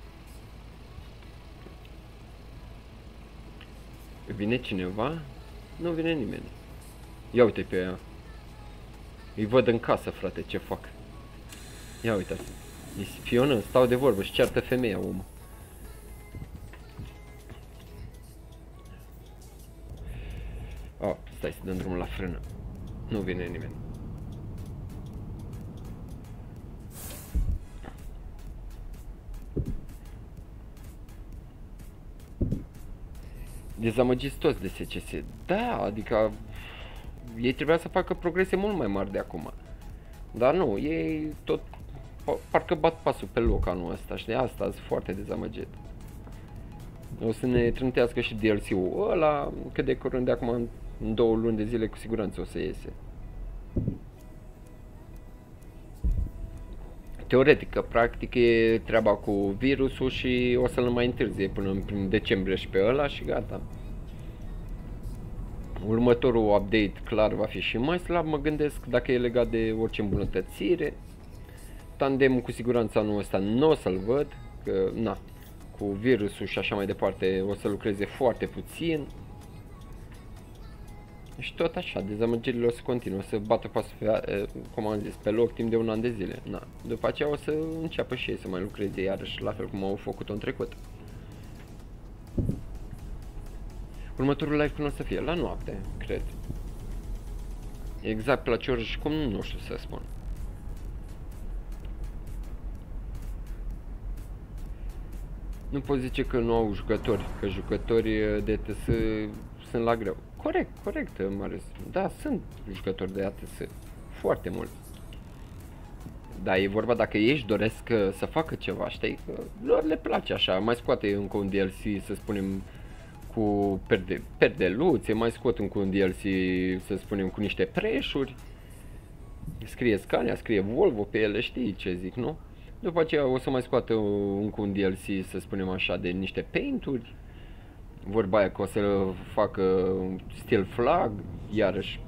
Vine cineva? Nu vine nimeni. Ia uite pe ea. Îi văd în casă, frate, ce fac. Ia uitați. E spionă, stau de vorbă și ceartă femeia, omul. Oh, stai să dăm drumul la frână. Nu vine nimeni. dezamăgiți toți de S C S. Da, adică ei trebuia să facă progrese mult mai mari de acum. Dar nu, ei tot parcă bat pasul pe loc anul ăsta, știi? Asta sunt foarte dezamăgit. O să ne trântească și D L C-ul ăla, cât de curând de acum în două luni de zile cu siguranță o să iese. Teoretic, că practic e treaba cu virusul și o să-l mai întârzie până în prin decembrie și pe ăla și gata. Următorul update clar va fi și mai slab, mă gândesc, dacă e legat de orice îmbunătățire. Tandemul cu siguranță anul ăsta nu o să-l văd, că na, cu virusul și așa mai departe o să lucreze foarte puțin. Și tot așa, dezamăgirile o să continue, o să bată pasul pe, cum am zis, pe loc timp de un an de zile. Na. După aceea o să înceapă și ei să mai lucreze iarăși la fel cum au făcut-o în trecut. Următorul live când o să fie? La noapte, cred. Exact pe la ce oră și cum, nu știu să spun. Nu pot zice că nu au jucători, că jucătorii de A T S sunt la greu. Corect, corect, Marius. Da, sunt jucători de A T S. Foarte mulți. Dar e vorba dacă ei își doresc să facă ceva, știi? Că lor le place așa. Mai scoate încă un D L C, să spunem, cu perde, perdeluțe, mai scot încă un D L C, să spunem, cu niște preșuri. Scrie Scania, scrie Volvo pe ele, știi ce zic, nu? După aceea o să mai scoată încă un D L C, să spunem așa, de niște painturi. Vorba aia că o să facă Steel Flag, iarăși.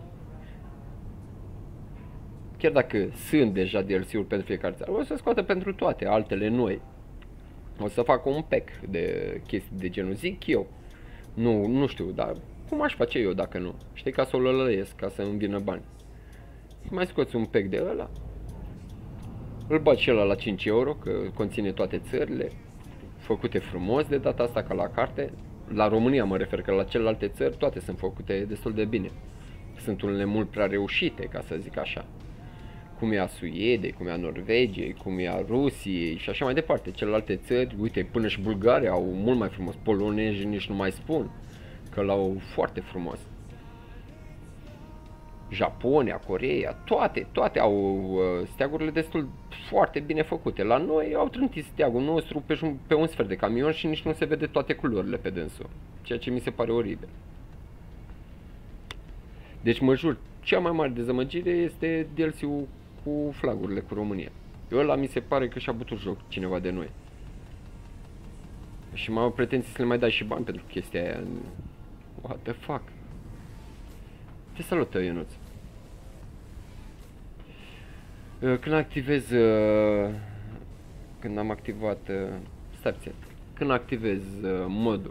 Chiar dacă sunt deja D L C-uri pentru fiecare țară, o să scoată pentru toate, altele noi. O să facă un pack de chestii de genul, zic eu. Nu, nu știu, dar cum aș face eu dacă nu? Știi, ca să o lălăiesc, ca să îmi vină bani. Mai scoți un pack de ăla. Îl bat și ăla la cinci euro, că conține toate țările. Făcute frumos de data asta ca la carte. La România mă refer, că la celelalte țări toate sunt făcute destul de bine. Sunt unele mult prea reușite, ca să zic așa. Cum e a Suediei, cum e a Norvegiei, cum e a Rusiei și așa mai departe. Celelalte țări, uite, până și Bulgaria au mult mai frumos. Polonezii nici nu mai spun, că l-au foarte frumos. Japonia, Coreea, toate, toate au uh, steagurile destul foarte bine făcute. La noi au trântit steagul nostru pe, pe un sfert de camion și nici nu se vede toate culorile pe dânsul. Ceea ce mi se pare oribil. Deci mă jur, cea mai mare dezamăgire este D L C-ul cu flagurile cu România. Ăla mi se pare că și-a bătut joc cineva de noi. Și mai au pretenții să le mai dai și bani pentru chestia aia. What the fuck? Te salută, Ionuț. Când activez, când am activat, stai puțin, când activez modul,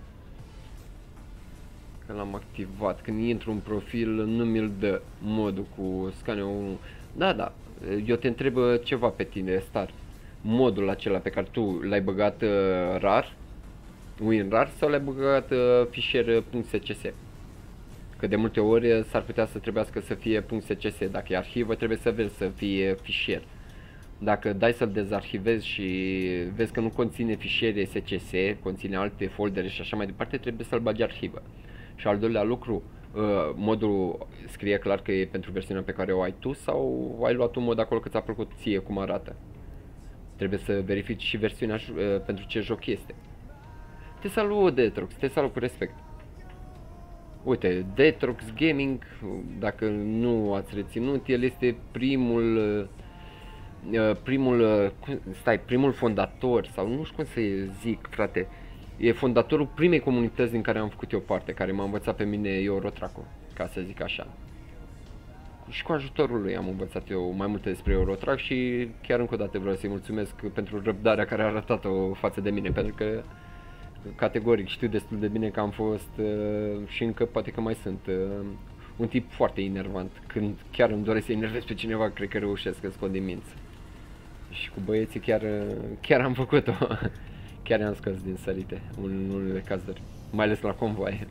când l-am activat, când intru în profil, nu mi-l dă modul cu Scania unu. Da, da, eu te întreb ceva pe tine, Star. Modul acela pe care tu l-ai băgat rar, WinRAR, sau l-ai băgat fișier .scc? Că de multe ori s-ar putea să trebuiască să fie .scc, dacă e arhivă trebuie să vezi să fie fișier. Dacă dai să-l dezarhivezi și vezi că nu conține fișiere S C S, conține alte foldere și așa mai departe, trebuie să-l bagi arhivă. Și al doilea lucru, modul scrie clar că e pentru versiunea pe care o ai tu sau ai luat un mod acolo că ți-a plăcut ție cum arată. Trebuie să verifici și versiunea pentru ce joc este. Te salut, Detrox, te salut cu respect. Uite, Detrox Gaming, dacă nu ați reținut, el este primul primul stai, primul fondator, sau nu știu cum să zic, frate. E fondatorul primei comunități din care am făcut eu parte, care m-a învățat pe mine Eurotrack-ul, ca să zic așa. Și cu ajutorul lui am învățat eu mai multe despre Eurotrack și chiar încă o dată vreau să-i mulțumesc pentru răbdarea care a arătat-o față de mine, pentru că categoric știu destul de bine că am fost uh, și încă poate că mai sunt uh, un tip foarte enervant. Când chiar îmi doresc să enervez pe cineva, cred că reușesc să scot din minți. Și cu băieții chiar, chiar am făcut-o. Chiar i-am scos din sărite în unele cazuri, mai ales la convoaie.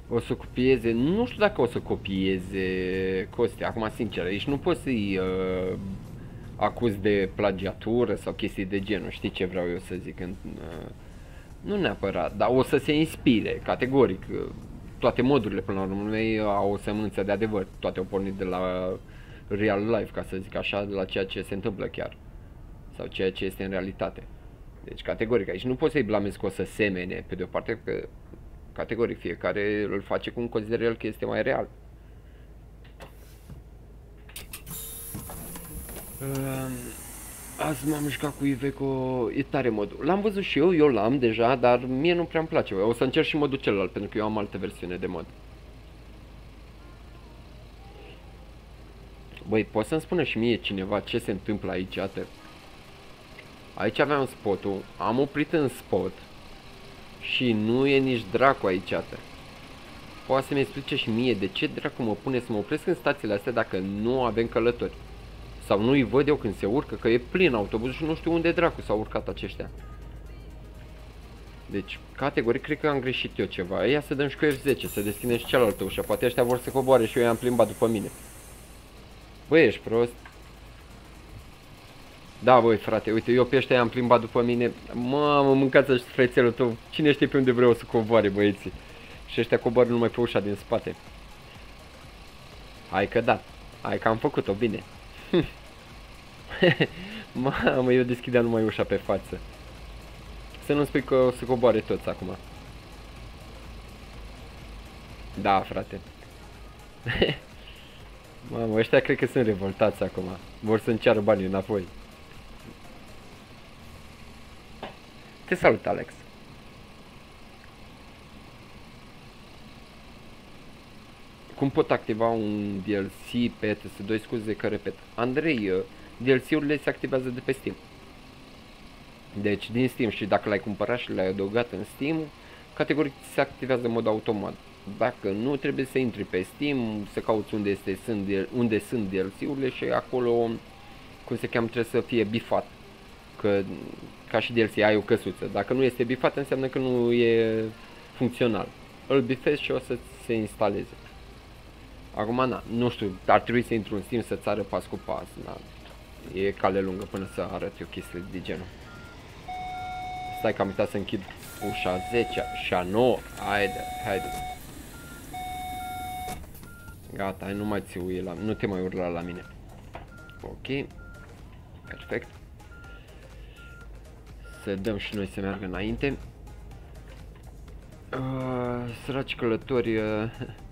O să copieze, nu știu dacă o să copieze Costi, acum sincer, aici nu poți să-i uh, acuzi de plagiatură sau chestii de genul, știi ce vreau eu să zic, în, uh, nu neapărat, dar o să se inspire, categoric, uh, toate modurile până la urmă au o semânță de adevăr, toate au pornit de la real life, ca să zic așa, de la ceea ce se întâmplă chiar, sau ceea ce este în realitate. Deci categoric, aici nu poți să-i blamezi că o să semene, pe de o parte, că categoric, fiecare îl face cum consideră el că este mai real. Uh, azi m-am jucat cu Iveco, e tare modul. L-am văzut și eu, eu l-am deja, dar mie nu prea-mi place. O să încerc și modul celălalt, pentru că eu am altă versiune de mod. Băi, poți să-mi spună și mie cineva ce se întâmplă aici, iată. Aici aveam spotul, am oprit în spot. Și nu e nici dracu aici, iată. Poate să-mi explice și mie de ce dracu mă pune să mă opresc în stațiile astea dacă nu avem călători. Sau nu-i văd eu când se urcă, că e plin autobuz și nu știu unde dracu s-au urcat aceștia. Deci, categoric, cred că am greșit eu ceva. Ia să dăm și cu F zece, să deschidem și cealaltă ușă. Poate ăștia vor să coboare și eu i-am plimbat după mine. Băi, ești prost? Da, băi, frate, uite, eu pe ăștia i-am plimbat după mine. Mamă, mâncați-și frețelul tău. Cine știe pe unde vreau să coboare, băieții? Și ăștia coboară numai pe ușa din spate. Hai că da. Hai că am făcut-o bine. Mamă, eu deschideam numai ușa pe față. Să nu spui că o să coboare toți acum. Da, frate. Mamă, ăștia cred că sunt revoltați acum. Vor să-mi ceară banii înapoi. Te salut, Alex. Cum pot activa un D L C pe T S doi, scuze că repet. Andrei, D L C-urile se activează de pe Steam. Deci din Steam, și dacă l-ai cumpărat și l-ai adăugat în Steam, categoric se activează în mod automat. Dacă nu, trebuie să intri pe Steam, să cauți unde, este, sunt, unde sunt D L C-urile și acolo, cum se cheamă, trebuie să fie bifat. Că ca și D L C ai o căsuță. Dacă nu este bifat, înseamnă că nu e funcțional. Îl bifezi și o să se instaleze. Acum, na, nu știu, ar trebui să intru în Steam să-ți arăt pas cu pas. Na. E cale lungă până să arăt eu chestii de genul. Stai că am uitat să închid ușa a zecea și a nouă. Haide, haide. Gata, hai, nu mai ți uie la, nu te mai urla la mine. Ok. Perfect. Să dăm și noi să meargă înainte. Uh, săraci călători. Uh,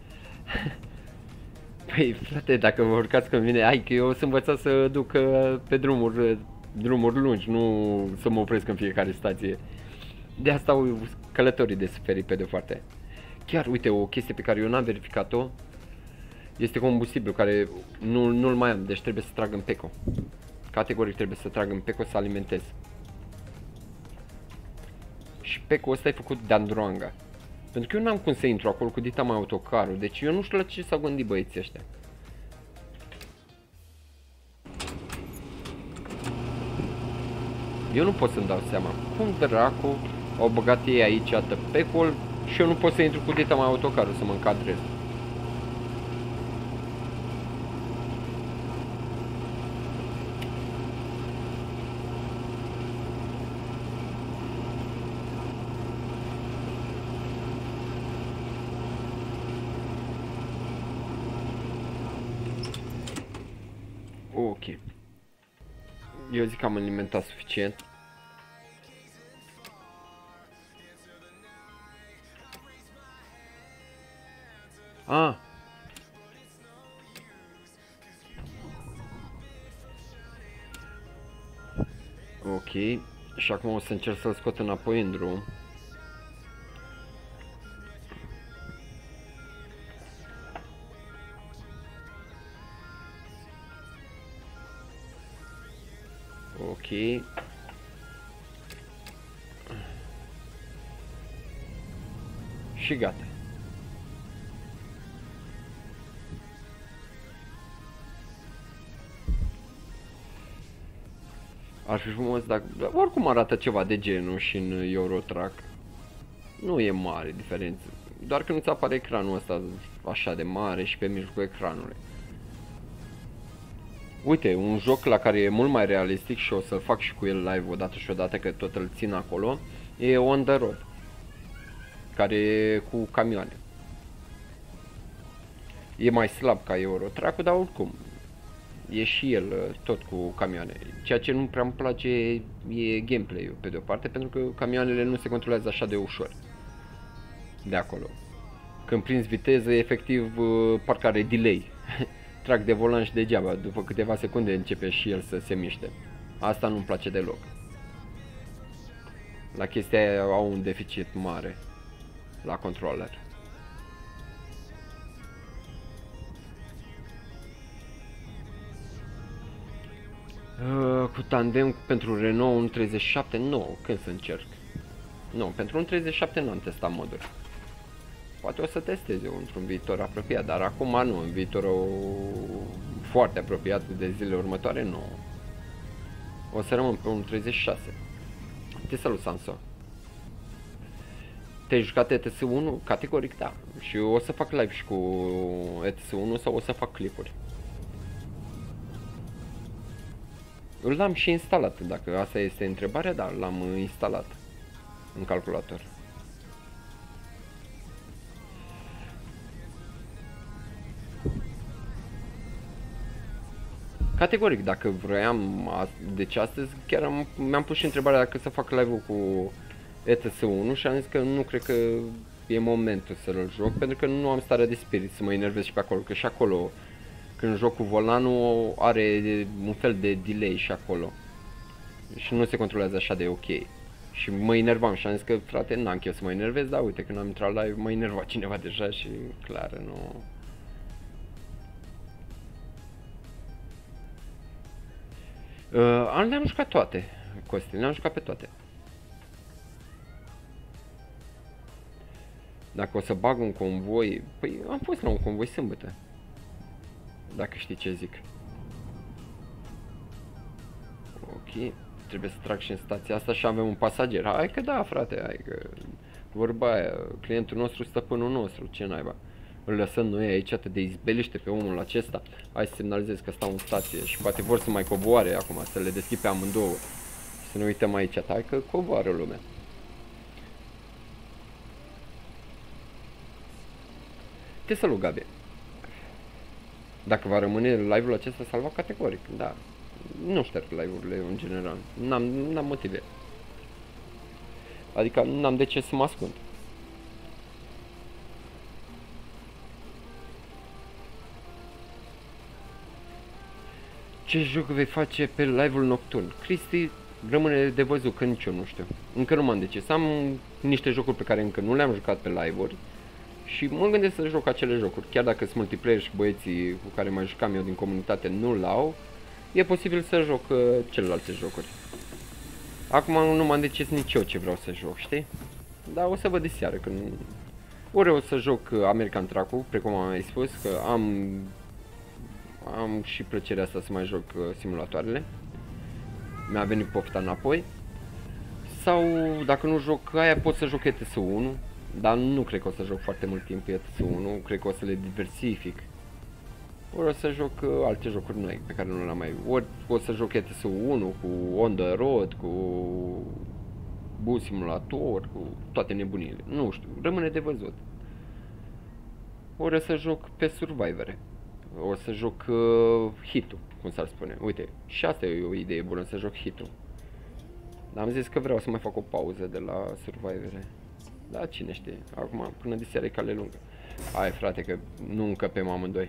Păi, frate, dacă vă urcați cu mine, hai că eu o să învățat să duc uh, pe drumuri, drumuri lungi, nu să mă opresc în fiecare stație. De asta au călătorii de suferit pe de parte. Chiar, uite, o chestie pe care eu n-am verificat-o este combustibil care nu, nu-l mai am, deci trebuie să trag în Peco. Categoric trebuie să trag în Peco să alimentez. Și Peco ăsta e făcut de Androanga. Pentru că eu n-am cum să intru acolo cu dita mai autocarul, deci eu nu știu la ce s-au gândit băieții ăștia. Eu nu pot să-mi dau seama cum dracu au băgat ei aici atât Pecul și eu nu pot să intru cu dita mai autocarul să mă încadrez. Ok. Eu zic că am alimentat suficient. Ah. Ok. Și acum o să încerc să-l scot înapoi în drum. Ok. Și gata. Ar fi frumos dacă... Oricum arată ceva de genul și în Eurotrack. Nu e mare diferență. doar că nu-ți apare ecranul ăsta așa de mare și pe mijlocul ecranului. Uite, un joc la care e mult mai realistic și o să-l fac și cu el live odată și odată, că tot îl țin acolo, e On The Road, care e cu camioane. E mai slab ca Euro Truck, dar oricum e și el tot cu camioane. Ceea ce nu prea îmi place e, e gameplay-ul pe de o parte, pentru că camioanele nu se controlează așa de ușor de acolo. Când prinzi viteză, efectiv parcă are delay. Trag de volan și degeaba, după câteva secunde începe și el să se miște. Asta nu-mi place deloc. La chestia aia au un deficit mare la controller. Uh, cu tandem pentru Renault unu treizeci și șapte, nu, când să încerc. Nu, pentru unu treizeci și șapte n-am testat moduri. Poate o să testez eu într-un viitor apropiat, dar acum nu, în viitorul foarte apropiat de zilele următoare, nu. O să rămân pe unu treizeci și șase. Te salut, Sanso. Te-ai jucat E T S unu? Categoric da. Și o să fac live și cu E T S unu sau o să fac clipuri. L-am și instalat, dacă asta este întrebarea, da, l-am instalat în calculator. Categoric, dacă vroiam, deci astăzi chiar am, mi-am pus și întrebarea dacă să fac live-ul cu E T S unu și am zis că nu cred că e momentul să-l joc, pentru că nu am starea de spirit să mă enervez și pe acolo, că și acolo, când joc cu volanul, are un fel de delay și acolo și nu se controlează așa de ok. Și mă enervam și am zis că, frate, n-am chef să mă enervez, dar uite, când am intrat live, mă enerva cineva deja și clar, nu... Uh, le-am jucat toate, Costi, le-am jucat pe toate. Dacă o să bag un convoi, păi am fost la un convoi sâmbătă. Dacă știi ce zic. Ok, trebuie să trag și în stația asta și avem un pasager. Hai că da, frate, hai că vorba aia, clientul nostru, stăpânul nostru, ce naiba. Îl lăsăm noi aici atât de izbeliște pe omul acesta. Hai să semnalizez că stau în stație și poate vor să mai coboare acum, să le deschid pe amândouă. Să ne uităm aici, hai că coboară lumea. Te salut, Gabi. Dacă va rămâne live-ul acesta salvat, categoric, da. Nu șterg live-urile în general, n-am, n-am motive. Adică n-am de ce să mă ascund. Ce joc vei face pe live-ul nocturn? Cristi, rămâne de văzut, că nici eu nu știu. Încă nu m-am decis. Am niște jocuri pe care încă nu le-am jucat pe live-uri. Și mă gândesc să joc acele jocuri. Chiar dacă sunt multiplayer și băieții cu care mai jucam eu din comunitate nu l-au, e posibil să joc uh, celelalte jocuri. Acum nu m-am decis nici eu ce vreau să joc, știi? Dar o să văd de seară când... Ori o să joc American Truck-ul, precum am mai spus, că am... Am și plăcerea asta să mai joc uh, simulatoarele. Mi-a venit pofta înapoi. Sau dacă nu joc aia, pot să joc E T S unu. Dar nu cred că o să joc foarte mult timp pe E T S unu, cred că o să le diversific. Ori o să joc uh, alte jocuri noi pe care nu le-am mai... Ori o să joc E T S unu cu On The Road, cu Bus Simulator, cu toate nebunile. Nu știu, rămâne de văzut. Ori o să joc pe Survivor. O să joc uh, hit-ul, cum s-ar spune. Uite, și asta e o idee bună, să joc hit-ul. Dar am zis că vreau să mai fac o pauză de la Survivor. Da, cine știe, acum până de seară e cale lungă. Hai, frate, că nu încăpem amândoi.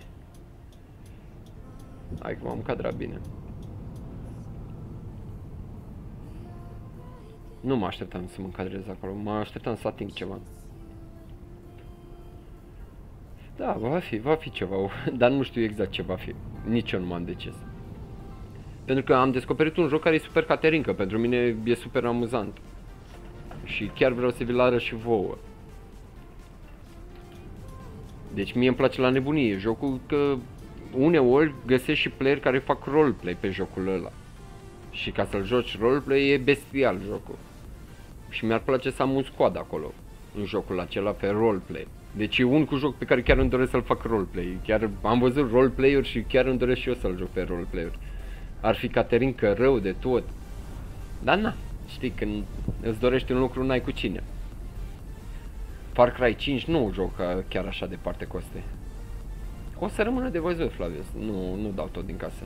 Hai că m-am încadrat bine. Nu mă așteptam să mă încadrez acolo, mă așteptam să ating ceva. Da, va fi, va fi ceva, dar nu știu exact ce va fi. Nici eu nu m-am decis. Pentru că am descoperit un joc care e super caterincă, pentru mine e super amuzant. Și chiar vreau să vi-l arăt și vouă. Deci mie îmi place la nebunie jocul, că uneori găsești și player care fac roleplay pe jocul ăla. Și ca să-l joci roleplay e bestial jocul. Și mi-ar place să am un squad acolo. în jocul acela pe roleplay. Deci e un cu joc pe care chiar îmi doresc să-l fac roleplay. Chiar am văzut roleplay-uri și chiar îmi doresc și eu să-l joc pe roleplay-uri. Ar fi Caterinca rău de tot. Dar na, știi, când îți dorești un lucru, n-ai cu cine. Far Cry cinci nu joc chiar așa departe, Coste. O să rămână de văzut, Flavius. Nu, nu dau tot din casă.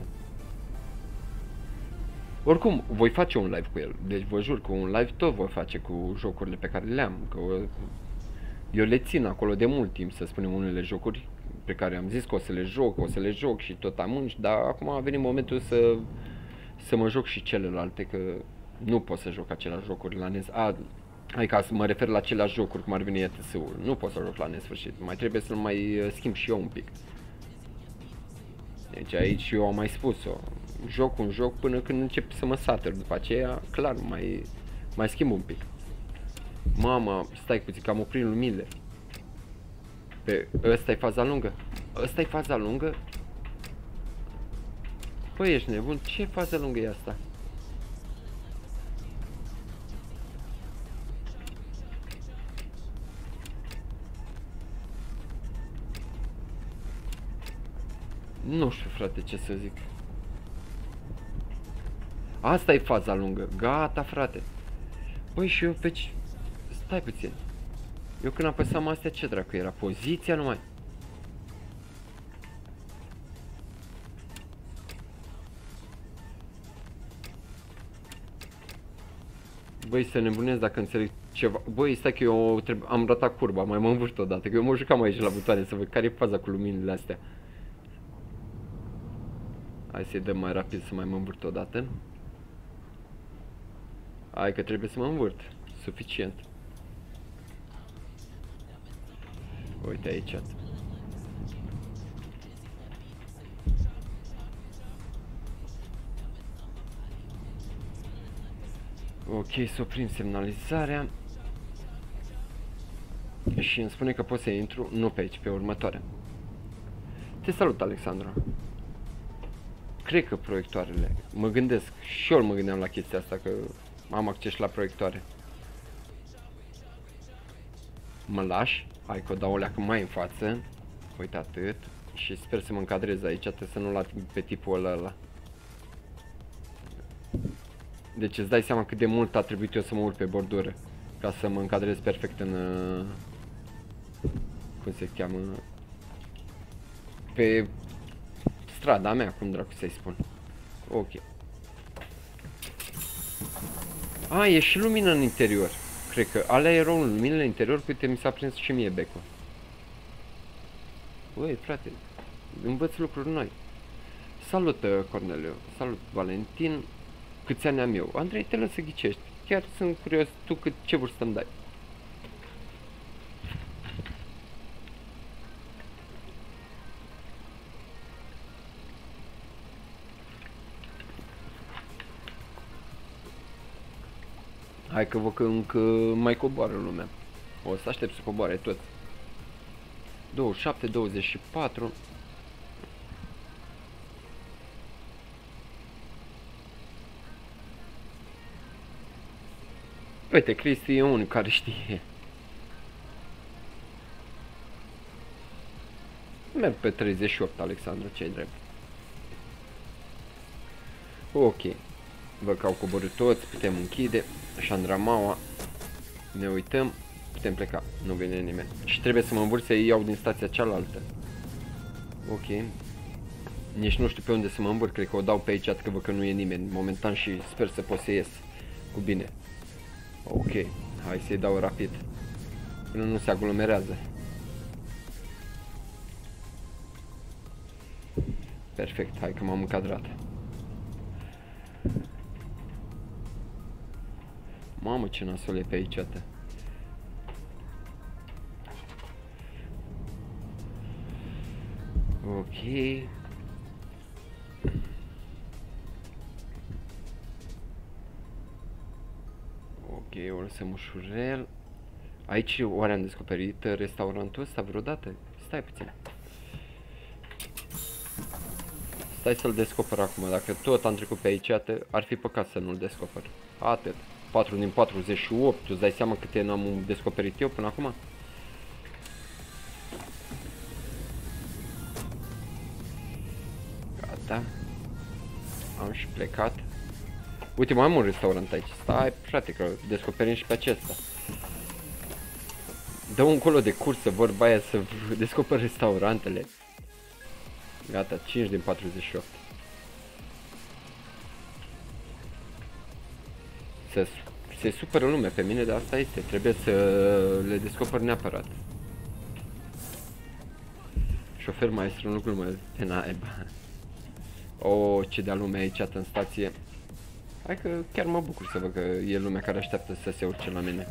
Oricum, voi face un live cu el. Deci vă jur că un live tot voi face cu jocurile pe care le am. Că eu le țin acolo de mult timp, să spunem, unele jocuri pe care am zis că o să le joc, o să le joc și tot amânci. Dar acum a venit momentul să, să mă joc și celelalte, că nu pot să joc aceleași jocuri la nes... A, hai ca să mă refer la aceleași jocuri cum ar veni E T S-ul. Nu pot să joc la nesfârșit. Mai trebuie să-l mai schimb și eu un pic. Deci aici eu am mai spus-o. Joc un joc până când încep să mă satur. După aceea, clar, mai, mai schimb un pic. Mama, stai puțin, că am oprit luminile. Pe ăsta e faza lungă? Ăsta e faza lungă? Păi ești nebun? Ce fază lungă e asta? Nu știu, frate, ce să zic. Asta e faza lungă. Gata, frate. Păi și eu pe ce... Stai puțin. Eu când apăsam astea, ce dracu era? Poziția numai? Băi, să nebunesc dacă înțeleg ceva. Băi, stai că eu trebuie... am ratat curba, mai mă învârt odată. Că eu mă jucam aici la butoane să văd care e faza cu luminile astea. Hai să-i dăm mai rapid să mai mă învârt odată. Hai că trebuie să mă învârt. Suficient. Uite aici. Ok, să oprim semnalizarea. Și îmi spune că pot să intru, nu pe aici, pe următoarea. Te salut, Alexandra. Cred că proiectoarele, mă gândesc, și eu mă gândeam la chestia asta, că am acces la proiectoare. Mă lași? Hai că o dau o leacă mai în față. Uite atât. Și sper să mă încadrez aici, trebuie să nu lat pe tipul ăla. Deci îți dai seama cât de mult a trebuit eu să mă urc pe bordură ca să mă încadrez perfect în... Cum se cheamă? Pe strada mea, cum dracu să-i spun. Ok. A, e și lumină în interior. Cred că alea erau luminile în interior, uite, mi s-a prins și mie becul. Băi, frate, învăț lucruri noi. Salut, Corneliu. Salut, Valentin. Câți ani am eu? Andrei, te lăs să ghicești. Chiar sunt curios, tu cât, ce vârstă îmi dai? Hai că văd că încă mai coboară lumea. O să aștept să coboare tot. douăzeci și șapte, douăzeci și patru. Uite, Cristi e unul care știe. Merg pe treizeci și opt, Alexandru, ce-i drept. Ok. Văd că au coborât toți, putem închide. Șandramaua. Ne uităm. Putem pleca. Nu vine nimeni. Și trebuie să mă învârt să iau din stația cealaltă. Ok. Nici nu știu pe unde să mă învârt. Cred că o dau pe aici, că văd că nu e nimeni momentan și sper să pot să ies cu bine. Ok. Hai să-i dau rapid. Până nu se aglomerează. Perfect. Hai că m-am încadrat. Mamă, ce nasol e pe aici, ată. Ok. Ok, o lăsăm ușurel. Aici oare am descoperit restaurantul ăsta vreodată? Stai puțin. Stai să-l descoper acum. Dacă tot am trecut pe aici, ar fi păcat să nu-l descoper. Atât. patru din patruzeci și opt, tu îți dai seama câte n-am descoperit eu până acum? Gata. Am și plecat. Uite, mai am un restaurant aici. Stai, frate, că descoperim și pe acesta. Dă un colo de cursă, vorba aia, să descoperi restaurantele. Gata, cinci din patruzeci și opt. Se, se supără lumea pe mine, dar asta este. Trebuie să le descoper neapărat. Șofer maestru, nu glumă, te naiba. O, ce de-a lumea aici în stație. Hai că chiar mă bucur să văd că e lumea care așteaptă să se urce la mine.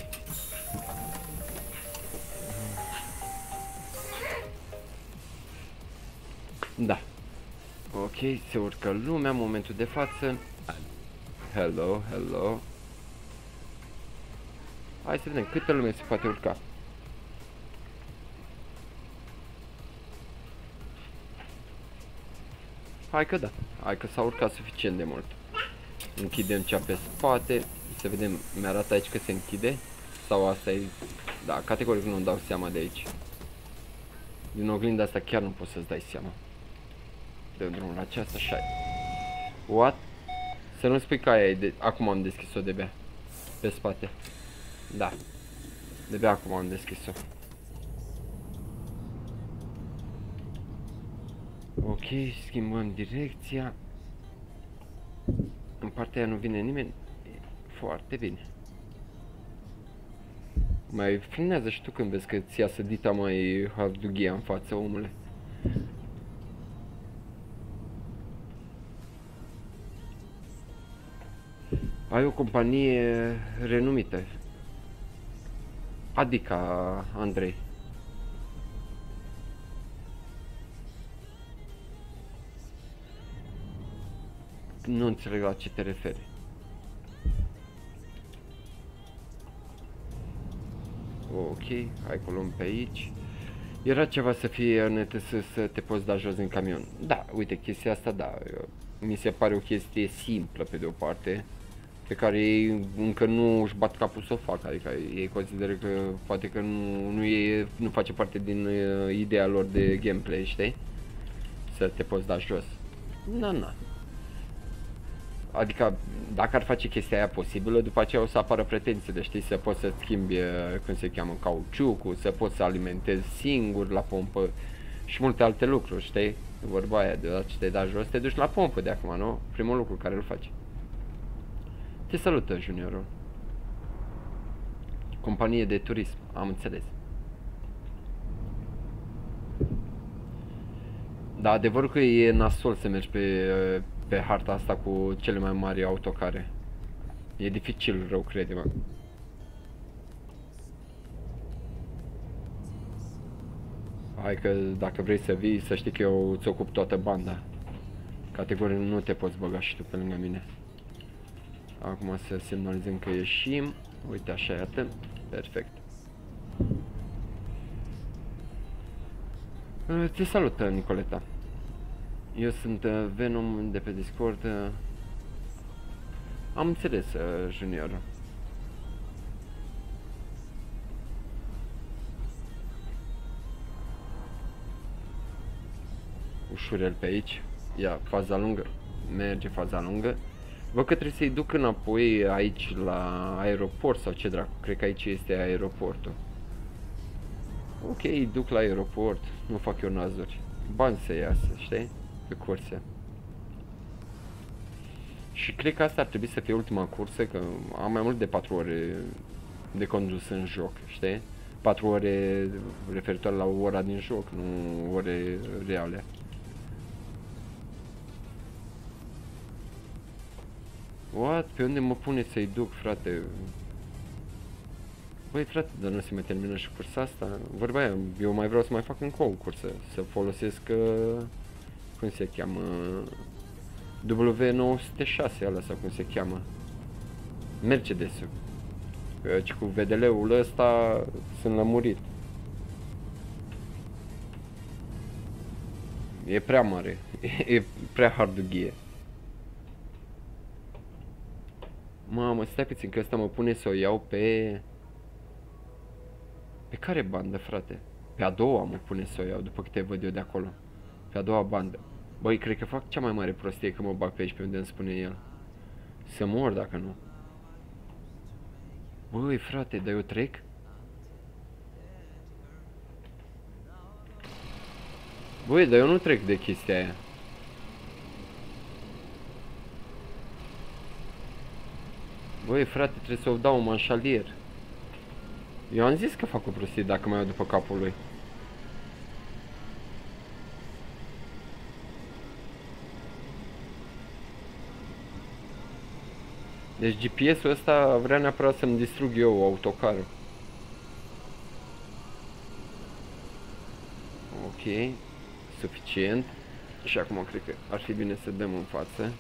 Da. Ok, se urcă lumea în momentul de față. Hello, hello. Hai să vedem câtă lume se poate urca. Hai că da, hai că s-a urcat suficient de mult. Închidem cea pe spate. Să vedem, mi-arată aici că se închide. Sau asta e... Da, categoric nu-mi dau seama de aici. Din oglinda asta chiar nu poți să-ți dai seama. Dă drumul la aceasta și ai. What? Să nu spui că aia e de... Acum am deschis-o de-abia. Pe spate. Da. De-abia acum am deschis-o. Ok, schimbăm direcția. În partea aia nu vine nimeni. Foarte bine. Mai frânează și tu când vezi că ți iasă dita mai hardughia în față, omule. Ai o companie renumită. Adică, Andrei. Nu înțeleg la ce te referi. Ok, hai că luăm pe aici. Era ceva să fie N T S să te poți da jos din camion. Da, uite, chestia asta, da. Mi se pare o chestie simplă pe de o parte, pe care ei încă nu își bat capul să o facă. Adică ei consideră că poate că nu, nu, e, nu face parte din uh, ideea lor de gameplay, știi? Să te poți da jos. Na, na. Adică, dacă ar face chestia aia posibilă, după aceea o să apară pretențiile, știi, să poți să-ți schimbi, cum se cheamă, cauciucul, să poți să alimentezi singur la pompă și multe alte lucruri, știi? Vorba aia, de ce te dai jos, te duci la pompă de acum, nu? Primul lucru care îl faci. Te salută, juniorul. Companie de turism, am înțeles. Da, adevărul că e nasol să mergi pe... pe harta asta cu cele mai mari autocare. E dificil rău, crede-mă. Hai că dacă vrei să vii, să știi că eu îți ocup toată banda. Categoric nu te poți băga și tu pe lângă mine. Acum să semnalizăm că ieșim. Uite așa, iată. Perfect. Te salută, Nicoleta. Eu sunt uh, Venom de pe Discord. Uh, am înțeles, uh, junior. Ușurel pe aici. Ia, faza lungă. Merge faza lungă. Văd că trebuie să-i duc înapoi aici la aeroport sau ce dracu. Cred că aici este aeroportul. Ok, îi duc la aeroport. Nu fac eu nazuri. Bani să iasă, știi? Pe curse. Și cred că asta ar trebui să fie ultima cursă, că am mai mult de patru ore de condus în joc, știi? patru ore referitoare la ora din joc, nu ore reale. What? Pe unde mă pune să-i duc, frate? Băi, frate, dar nu se mai termină și cursa asta? Vorba aia, eu mai vreau să mai fac încă o cursă, să folosesc, uh, cum se cheamă, W nouă sute șase ăla sau cum se cheamă, Mercedes-ul. Căci cu V D L-ul ăsta sunt lămurit. E prea mare, e prea hardughie. Mamă, stai puțin că ăsta mă pune să o iau pe... Pe care bandă, frate? Pe a doua mă pune să o iau, după câte văd eu de acolo. Pe a doua bandă. Băi, cred că fac cea mai mare prostie că mă bag pe aici, pe unde îmi spune el. Să mor dacă nu. Băi, frate, dar eu trec? Băi, dar eu nu trec de chestia aia. Băi, frate, trebuie să o dau un manșalier. Eu am zis că fac o prostie dacă mă iau după capul lui. Deci G P S-ul ăsta vrea neapărat să-mi distrug eu autocarul. Ok, suficient. Și acum cred că ar fi bine să dăm în față.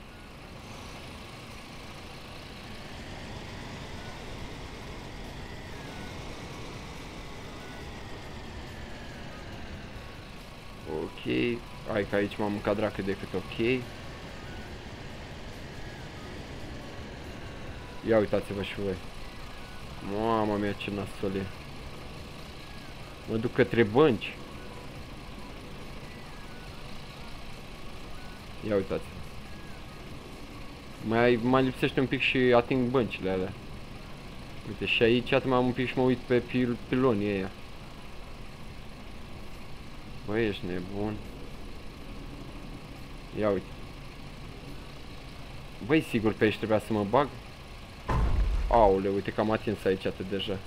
Ok, hai că aici m-am încadrat cât de cât ok. Ia uitați-vă și voi. Mama mea, ce nasol e. Mă duc către bănci. Ia uitați. Mai, mai lipsește un pic și ating băncile alea. Uite, și aici atât m-am un pic și mă uit pe pil pilonii ăia. Băi, ești nebun. Ia uite. Băi, sigur pe aici trebuia să mă bag? Aole, uite că am atins aici atât deja.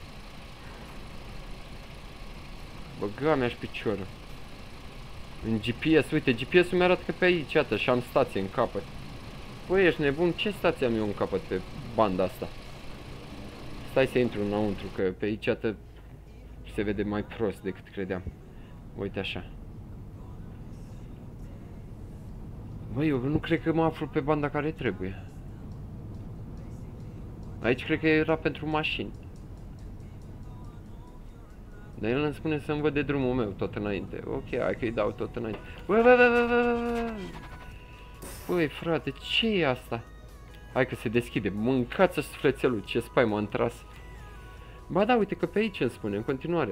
Băga mea și piciorul. În G P S, uite, G P S-ul mi-arată că pe aici, iată, și am stație în capăt. Băi, ești nebun? Ce stație am eu în capăt pe banda asta? Stai să intru înăuntru, că pe aici, iată, se vede mai prost decât credeam. Uite așa. Băi, eu nu cred că mă aflu pe banda care trebuie. Aici cred că era pentru mașini. Dar el îmi spune să-mi văd de drumul meu tot înainte. Ok, hai că-i dau tot înainte. Băi, băi, băi, băi, băi, băi, frate, ce e asta? Hai că se deschide. Mâncați-o sufletelul, ce spai m-a întras. Ba da, uite că pe aici îmi spune, în continuare.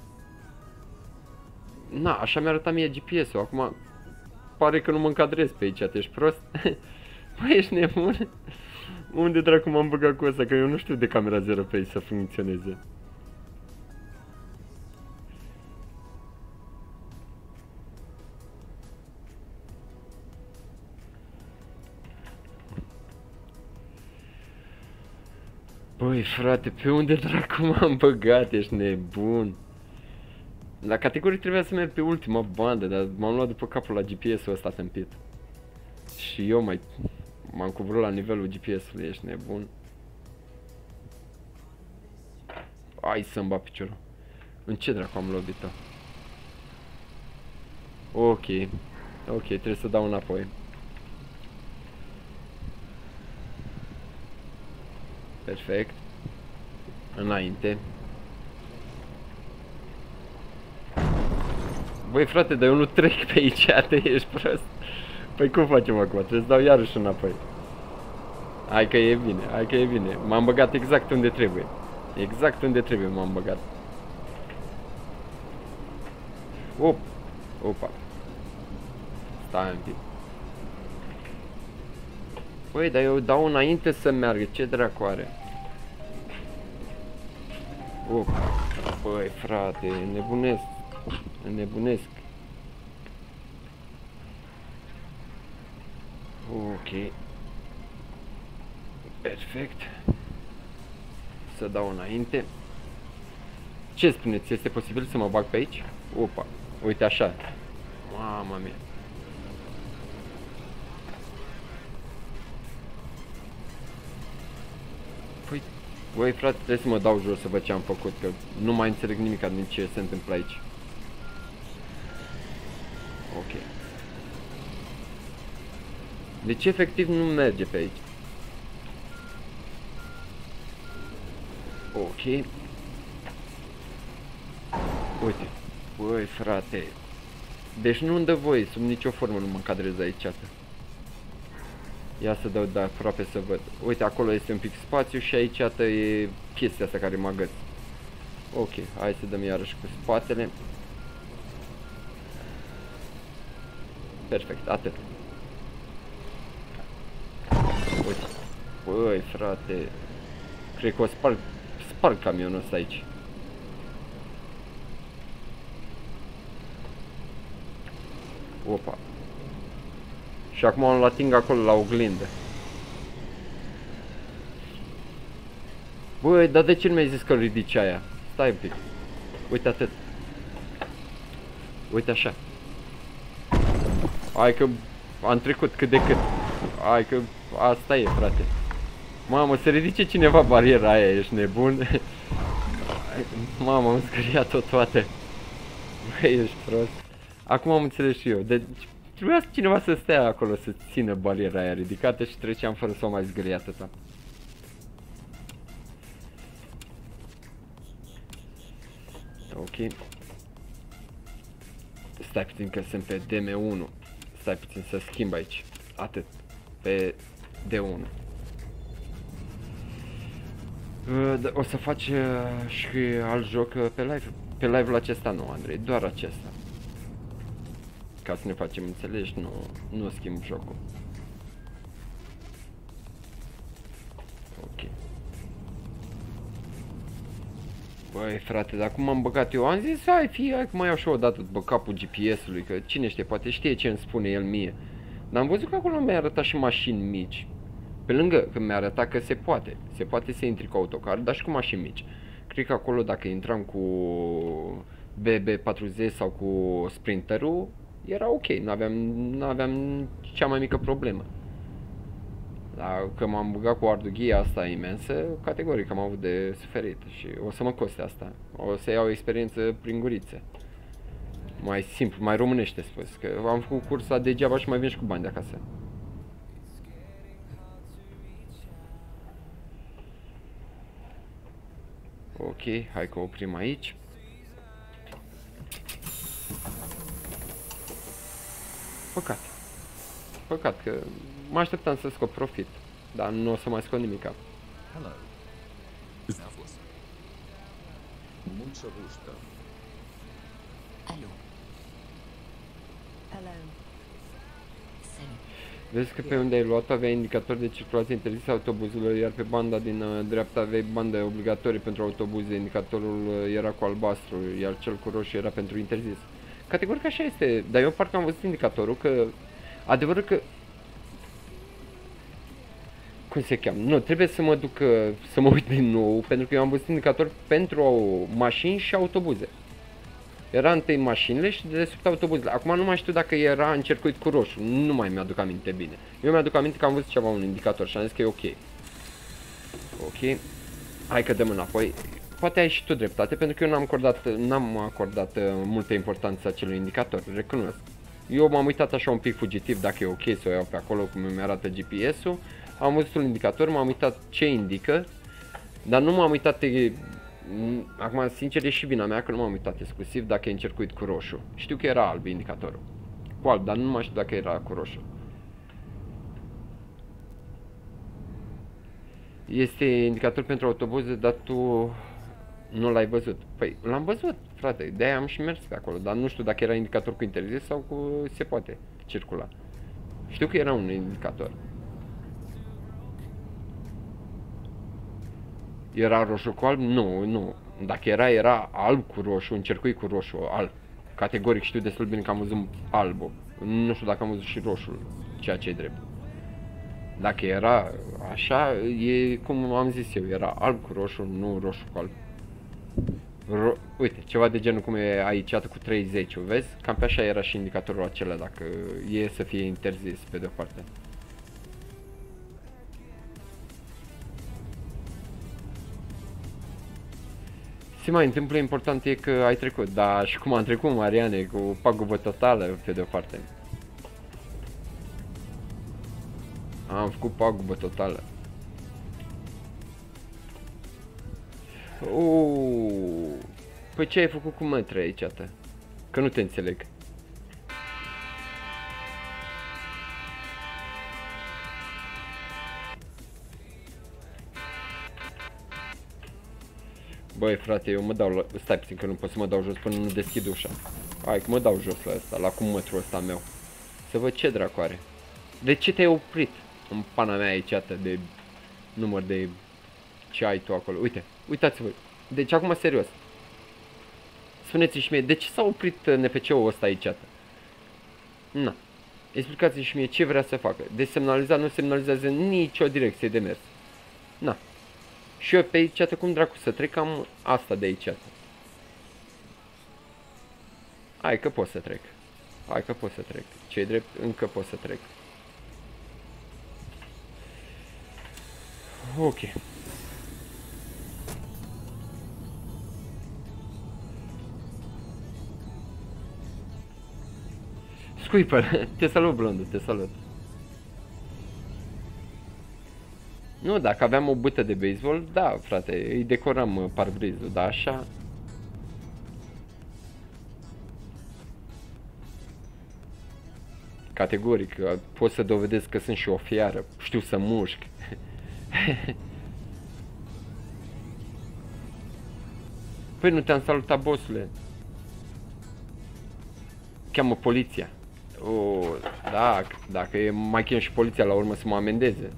Na, așa mi-a arătat mie G P S-ul. Acum pare că nu mă încadrez pe aici, te ești prost? Băi, ești nebun? Unde dracu m-am băgat cu ăsta? Că eu nu știu de camera zero pe aici să funcționeze. Băi, frate, pe unde dracu m-am băgat? Ești nebun. La categorii trebuia să merg pe ultima bandă, dar m-am luat după capul la G P S-ul ăsta tâmpit. Și eu mai m-am coborât la nivelul G P S-ului, ești nebun. Hai să-mi bat piciorul. În ce dracu am lovit-o? Ok. Ok, trebuie să dau înapoi. Perfect. Înainte. Băi, frate, dar eu nu trec pe aici, te ești prost. Păi cum facem acum? Trebuie să dau iarăși înapoi. Hai că e bine, hai că e bine. M-am băgat exact unde trebuie. Exact unde trebuie m-am băgat. Op. Opa. Stai un pic. Băi, dar eu dau înainte să meargă. Ce dracu are? Opa. Băi, frate, nebunesc. Nebunesc. Ok. Perfect. Să dau înainte. Ce spuneți? Este posibil să mă bag pe aici? Opa. Uite așa. Mama mea. Păi, băi, frate, trebuie să mă dau jos să văd ce am făcut, că nu mai înțeleg nimic din ce se întâmplă aici. Ok. Deci efectiv nu merge pe aici. Ok. Uite. Băi, frate. Deci nu-mi dă voie, sub nicio formă nu mă încadrez aici. Ia să dau de aproape să văd. Uite, acolo este un pic spațiu și aici iată e chestia asta care mă agăț. Ok, hai să dăm iarăși cu spatele. Perfect, atât. Uite. Băi, frate. Cred că o sparg, sparg camionul ăsta aici. Opa. Și acum îl ating acolo la oglindă. Băi, dar de ce nu mi-ai zis că îl ridici aia? Stai un pic. Uite atât. Uite așa. Hai că am trecut cât de cât. Hai că asta e, frate. Mamă, se ridice cineva bariera aia, ești nebun? Mamă, am scăriat-o toate. Băi, ești prost. Acum am înțeles și eu. Deci trebuia cineva să stea acolo să țină bariera aia ridicată și treceam fără să o mai zgârie atâta. Ok. Stai puțin că sunt pe D M unu. Stai puțin să schimb aici. Atât. Pe D unu. O să faci și alt joc pe live? Pe live-ul acesta nu, Andrei, doar acesta. Ca să ne facem înțelegi, nu, nu schimb jocul. Ok. Băi, frate, dar cum am băgat eu? Am zis, hai, fie, hai că mai iau și o dată backup-ul G P S-ului, că cine știe, poate știe ce îmi spune el mie. Dar am văzut că acolo mi-a arătat și mașini mici. Pe lângă că mi-a arătat că se poate. Se poate să intri cu autocar, dar și cu mașini mici. Cred că acolo dacă intram cu B B patruzeci sau cu Sprinterul, era ok, n-aveam, n-aveam cea mai mică problemă. Dar că m-am băgat cu ardughia asta imensă, categoric am avut de suferit și o să mă coste asta. O să iau o experiență prin guriță. Mai simplu, mai românește spus, că am făcut cursa degeaba și mai vin și cu bani de acasă. Ok, hai că oprim aici. Păcat. Păcat că mă așteptam să scot profit, dar nu o să mai scot nimica. Hello. Servus. Mucho gusto. Allô. Hello. Salut. Vezi că pe unde ai luat avea indicator de circulație interzis autobuzelor, iar pe banda din uh, dreapta aveai bandă obligatorie pentru autobuze, indicatorul uh, era cu albastru, iar cel cu roșu era pentru interzis. Categoric așa este, dar eu parcă am văzut indicatorul că, adevărul că, cum se cheamă, nu, trebuie să mă duc, uh, să mă uit din nou, pentru că eu am văzut indicator pentru mașini și autobuze. Era întâi mașinile și de desubt autobuzele. Acum nu mai știu dacă era în circuit cu roșu. Nu mai mi-aduc aminte bine. Eu mi-aduc aminte că am văzut ceva, un indicator și am zis că e ok. Ok. Hai că dăm înapoi. Poate ai și tu dreptate, pentru că eu n-am acordat, n-am acordat uh, multă importanță acelui indicator. Recunosc. Eu m-am uitat așa un pic fugitiv dacă e ok să o iau pe acolo cum mi arată G P S-ul. Am văzut un indicator, m-am uitat ce indică. Dar nu m-am uitat... E, acum, sincer, e și vina mea că nu m-am uitat exclusiv dacă e în circuit cu roșu. Știu că era alb indicatorul. Cu alb, dar nu mai știu dacă era cu roșu. Este indicator pentru autobuze, dar tu nu l-ai văzut. Păi, l-am văzut, frate, de-aia am și mers pe acolo. Dar nu știu dacă era indicator cu interzis sau cu se poate circula. Știu că era un indicator. Era roșu cu alb? Nu, nu. Dacă era, era alb cu roșu, în circuit cu roșu, alb. Categoric știu destul bine că am văzut albul. Nu știu dacă am văzut și roșul, ceea ce e drept. Dacă era așa, e cum am zis eu, era alb cu roșu, nu roșu cu alb. Ro Uite, ceva de genul cum e aici, cu treizeci, vezi? Cam pe așa era și indicatorul acela, dacă e să fie interzis pe de-o parte. Se mai întâmplă, important e că ai trecut, dar și cum am trecut, Mariane, cu pagubă totală, pe de-o parte. Am făcut pagubă totală. Uuuu. Păi ce ai făcut cu mătre aici, tă? Că nu te înțeleg. Băi, frate, eu mă dau la... Stai puțin că nu pot să mă dau jos până nu deschid ușa. Hai că mă dau jos la ăsta, la cumătrul ăsta meu. Să văd ce dracu are. De ce te-ai oprit în pana mea aici atât de număr de ce ai tu acolo? Uite, uitați-vă. Deci acum serios. Spuneți-mi și mie, de ce s-a oprit N P C-ul ăsta aici atât? Na. Explicați-mi și mie ce vrea să facă. De semnalizat nu semnalizează nicio direcție de mers. Na. Și eu pe aici atât cum dracu să trec, am asta de aici atât. Hai că pot să trec. Hai că pot să trec. Ce-i drept, încă pot să trec. Ok. Squeeper, te salut, blondul, te salut. Nu, dacă aveam o bâtă de baseball, da, frate, îi decoram parbrizul, dar așa... Categoric, pot să dovedesc că sunt și o fiară, știu să mușc. Păi nu te-am salutat, bossule. Cheamă poliția. O, da, dacă e, mai chem și poliția la urmă să mă amendeze.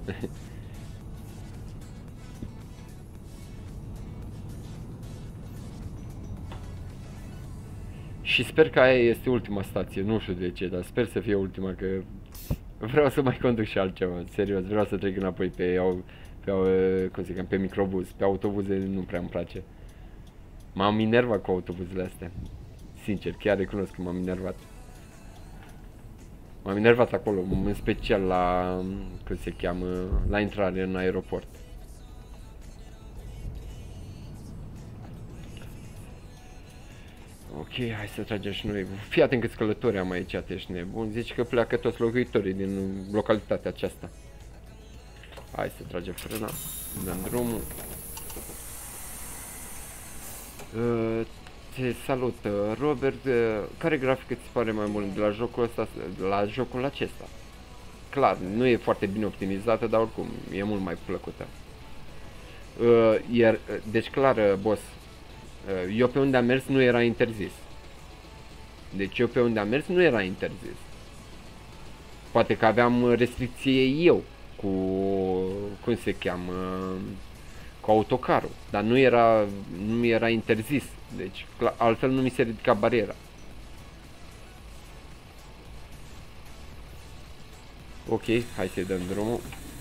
Și sper că aia este ultima stație, nu știu de ce, dar sper să fie ultima, că vreau să mai conduc și altceva, serios, vreau să trec înapoi pe, pe, cum zic, pe microbuz, pe autobuze nu prea îmi place. M-am enervat cu autobuzele astea, sincer, chiar recunosc că m-am enervat. M-am enervat acolo, în special la, cum se cheamă, la intrare în aeroport. Ok, hai să tragem și noi. Fii atent câți călători am aici, ești nebun. Zici că pleacă toți locuitorii din localitatea aceasta. Hai să tragem frâna. Dăm drumul. Uh, te salut, Robert. Uh, care grafică ți pare mai bun de la jocul ăsta, de la jocul acesta? Clar, nu e foarte bine optimizată, dar oricum e mult mai plăcută. Uh, iar, deci clar, boss. Eu pe unde am mers nu era interzis. Deci eu pe unde am mers nu era interzis. Poate că aveam restricție eu cu, cum se cheamă, cu autocarul. Dar nu era, nu era interzis. Deci altfel nu mi se ridica bariera. Ok, hai să-i dăm drumul.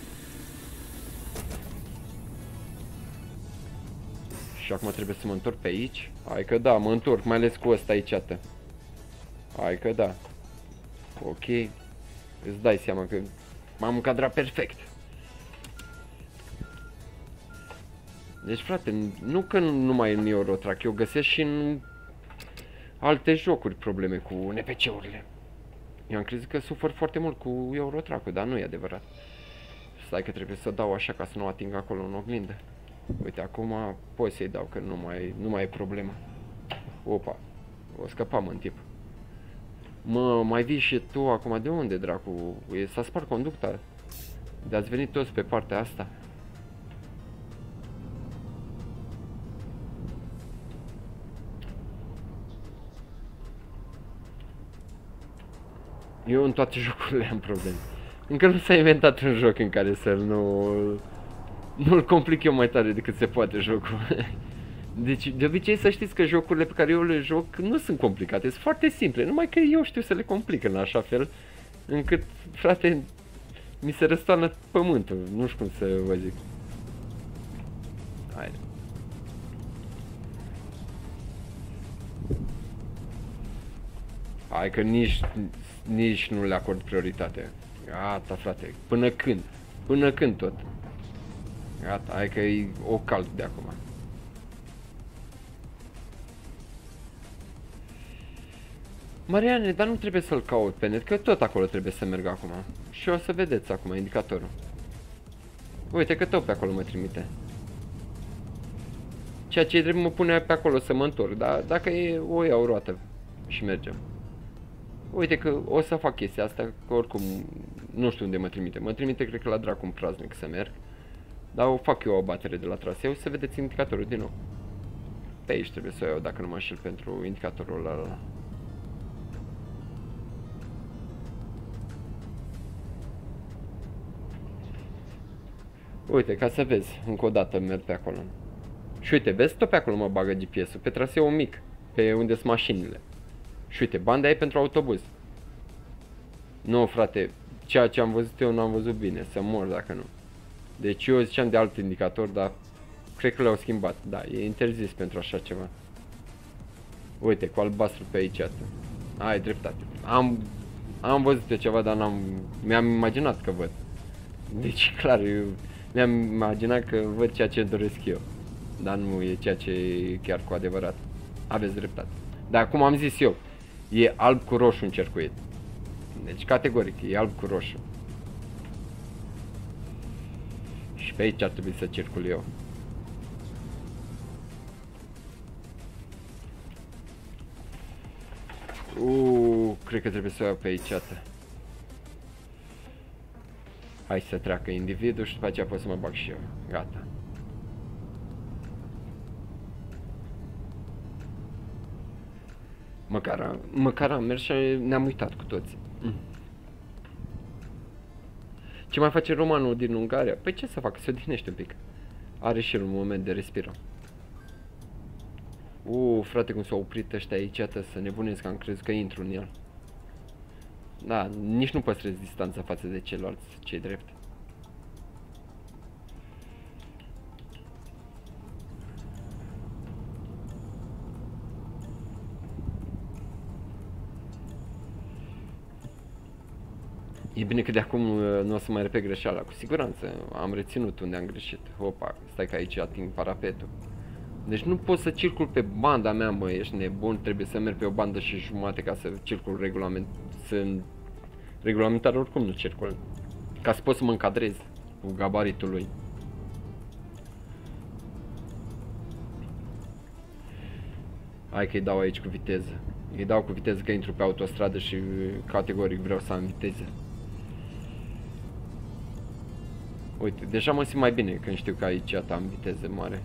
Și acum trebuie să mă întorc pe aici. Hai că da, mă întorc, mai ales cu ăsta aici. Ată. Hai că da. Ok. Îți dai seama că m-am încadrat perfect. Deci frate, nu că nu mai e în Eurotrack, eu găsesc și în alte jocuri probleme cu N P C-urile. Eu am crezut că sufăr foarte mult cu Eurotrack-ul, dar nu e adevărat. Stai că trebuie să dau așa ca să nu ating acolo în oglindă. Uite, acum poți să-i dau, că nu mai, nu mai e problema. Opa, o scăpam în tip. Mă, mai vii și tu acum, de unde, dracu? S-a spart conducta. De ați venit toți pe partea asta. Eu în toate jocurile am probleme. Încă nu s-a inventat un joc în care să nu... Nu-l complic eu mai tare decât se poate jocul. Deci, de obicei să știți că jocurile pe care eu le joc nu sunt complicate, sunt foarte simple, numai că eu știu să le complic în așa fel, încât, frate, mi se răstoarnă pământul, nu știu cum să vă zic. Hai. Hai că nici, nici nu le acord prioritate. Gata, frate, până când? Până când tot? Gata, hai că e o calc de acum. Mariane, dar nu trebuie să-l caut pe net, că tot acolo trebuie să merg acum. Și o să vedeți acum indicatorul. Uite că tot pe acolo mă trimite. Ceea ce trebuie mă pune pe acolo să mă întorc, dar dacă e, o iau o roată și mergem. Uite că o să fac chestia asta, că oricum nu știu unde mă trimite. Mă trimite, cred că la dracu în praznic să merg. Dar o fac eu o abatere de la traseu, să vedeți indicatorul din nou. Pe aici trebuie să o iau, dacă nu mă înșel, pentru indicatorul ăla. Uite, ca să vezi, încă o dată merg pe acolo. Și uite, vezi, tot pe acolo mă bagă G P S-ul, pe traseul mic, pe unde sunt mașinile. Și uite, banda e pentru autobuz. Nu, frate, ceea ce am văzut eu n-am văzut bine, să mor dacă nu. Deci eu ziceam de alt indicator, dar cred că le-au schimbat. Da, e interzis pentru așa ceva. Uite, cu albastru pe aici, iată. Ai dreptate. Am, am văzut eu ceva, dar n-am... Mi-am imaginat că văd. Deci, clar, eu mi-am imaginat că văd ceea ce doresc eu. Dar nu e ceea ce e chiar cu adevărat. Aveți dreptate. Dar cum am zis eu, e alb cu roșu încercuit. Deci, categoric, e alb cu roșu. Și pe aici ar trebui să circul eu. Uuu, cred că trebuie să o iau pe aici, iată. Hai să treacă individul și după aceea pot să mă bag și eu. Gata. Măcar, măcar am mers și ne-am uitat cu toți. Mm. Ce mai face romanul din Ungaria? Păi ce să facă? Se odihnește un pic. Are și el un moment de respiro. Uuu, frate, cum s-au oprit ăștia aici, iată, să nebunesc, am crezut că intru în el. Da, nici nu păstrez distanța față de ceilalți, ce-i drept. E bine că de acum nu o să mai repet greșeala, cu siguranță am reținut unde am greșit. Opa, stai că aici ating parapetul. Deci nu pot să circul pe banda mea, mă, ești nebun, trebuie să merg pe o bandă și jumate ca să circul regulament, să... regulamentar oricum nu circul, ca să pot să mă încadrez cu gabaritul lui. Hai că îi dau aici cu viteză, îi dau cu viteză că intru pe autostradă și categoric vreau să am viteză. Uite, deja mă simt mai bine când știu că aici am viteză mare.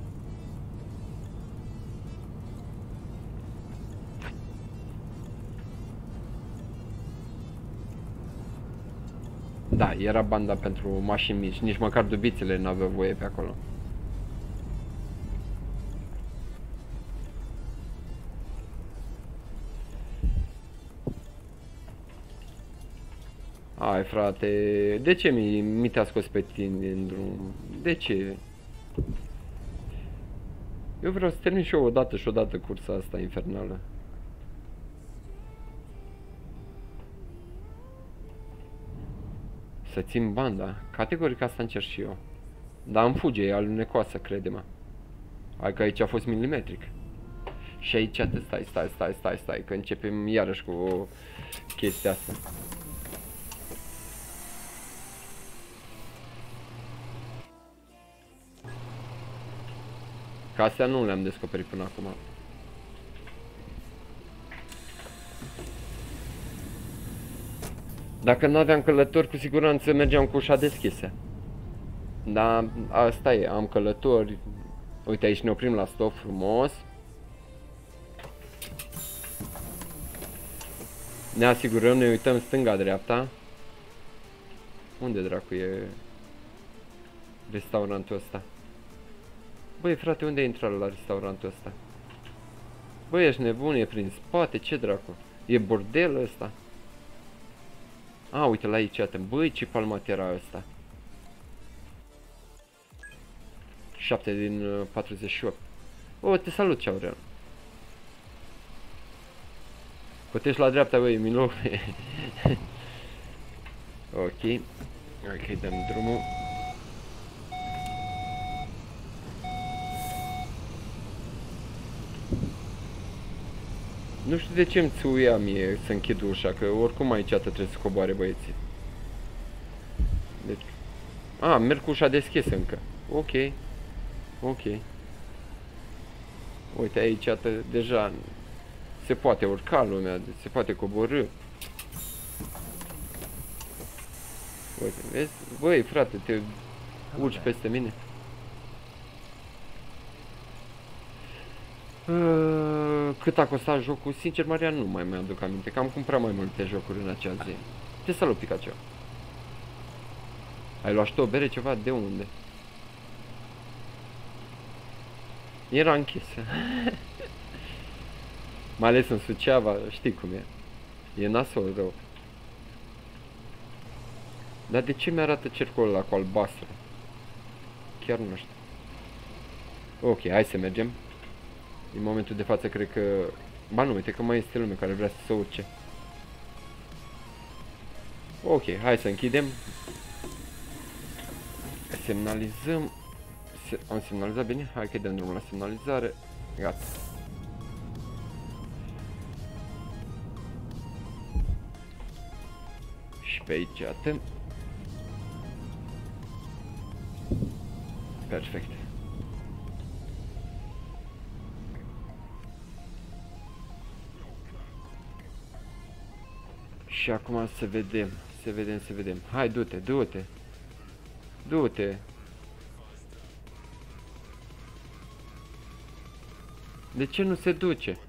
Da, era banda pentru mașini mici, nici măcar dubițele n-aveau voie pe acolo. Hai, frate, de ce mi, mi te-a scos pe tine în drum? De ce? Eu vreau să termin și eu odată și odată cursa asta infernală. Să țin banda, categoric asta încerc și eu. Dar îmi fuge, e alunecoasă, crede-mă. Hai că aici a fost milimetric. Și aici, stai, stai, stai, stai, stai, că începem iarăși cu chestia asta. Că astea nu le-am descoperit până acum. Dacă nu aveam călători, cu siguranță mergeam cu ușa deschisă. Dar asta e, am călători. Uite, aici ne oprim la stop frumos. Ne asigurăm, ne uităm stânga-dreapta. Unde dracu e restaurantul ăsta? Băi, frate, unde e intrarea la restaurantul ăsta? Băi, ești nebun, e prin spate, ce dracu? E bordel ăsta? A, uite la aici, iată. Băi, ce palmat era ăsta. șapte din uh, patruzeci și opt. O, te salut, Ceaurel. Cotești la dreapta, băi, Milo. Ok. Hai că-i dăm drumul. Nu știu de ce îmi țuia mie să închid ușa, că oricum aici trebuie să coboare băieții. Deci... A, merg cu ușa deschisă încă. Ok. Ok. Uite aici, deja se poate urca lumea, se poate coborî. Uite, vezi? Băi, frate, te urci peste mine. Uh, cât a costat jocul? Sincer, Marian, nu mai mi-aduc aminte, că am cumpărat mai multe jocuri în acea zi. Te salut, Pikachu. Ai luat și tu o bere ceva? De unde? Era închis. Mai ales în Suceava, știi cum e. E nasol rău. Dar de ce mi-arată cercul ăla cu albastru? Chiar nu știu. Ok, hai să mergem. În momentul de față cred că... Ba nu, uite că mai este lume care vrea să se urce. Ok, hai să închidem. Semnalizăm. Se... Am semnalizat bine? Hai că dăm drumul la semnalizare. Gata. Și pe aici, atât. Perfect. Și acum să vedem, să vedem, să vedem. Hai, du-te, du-te. Du-te. De ce nu se duce?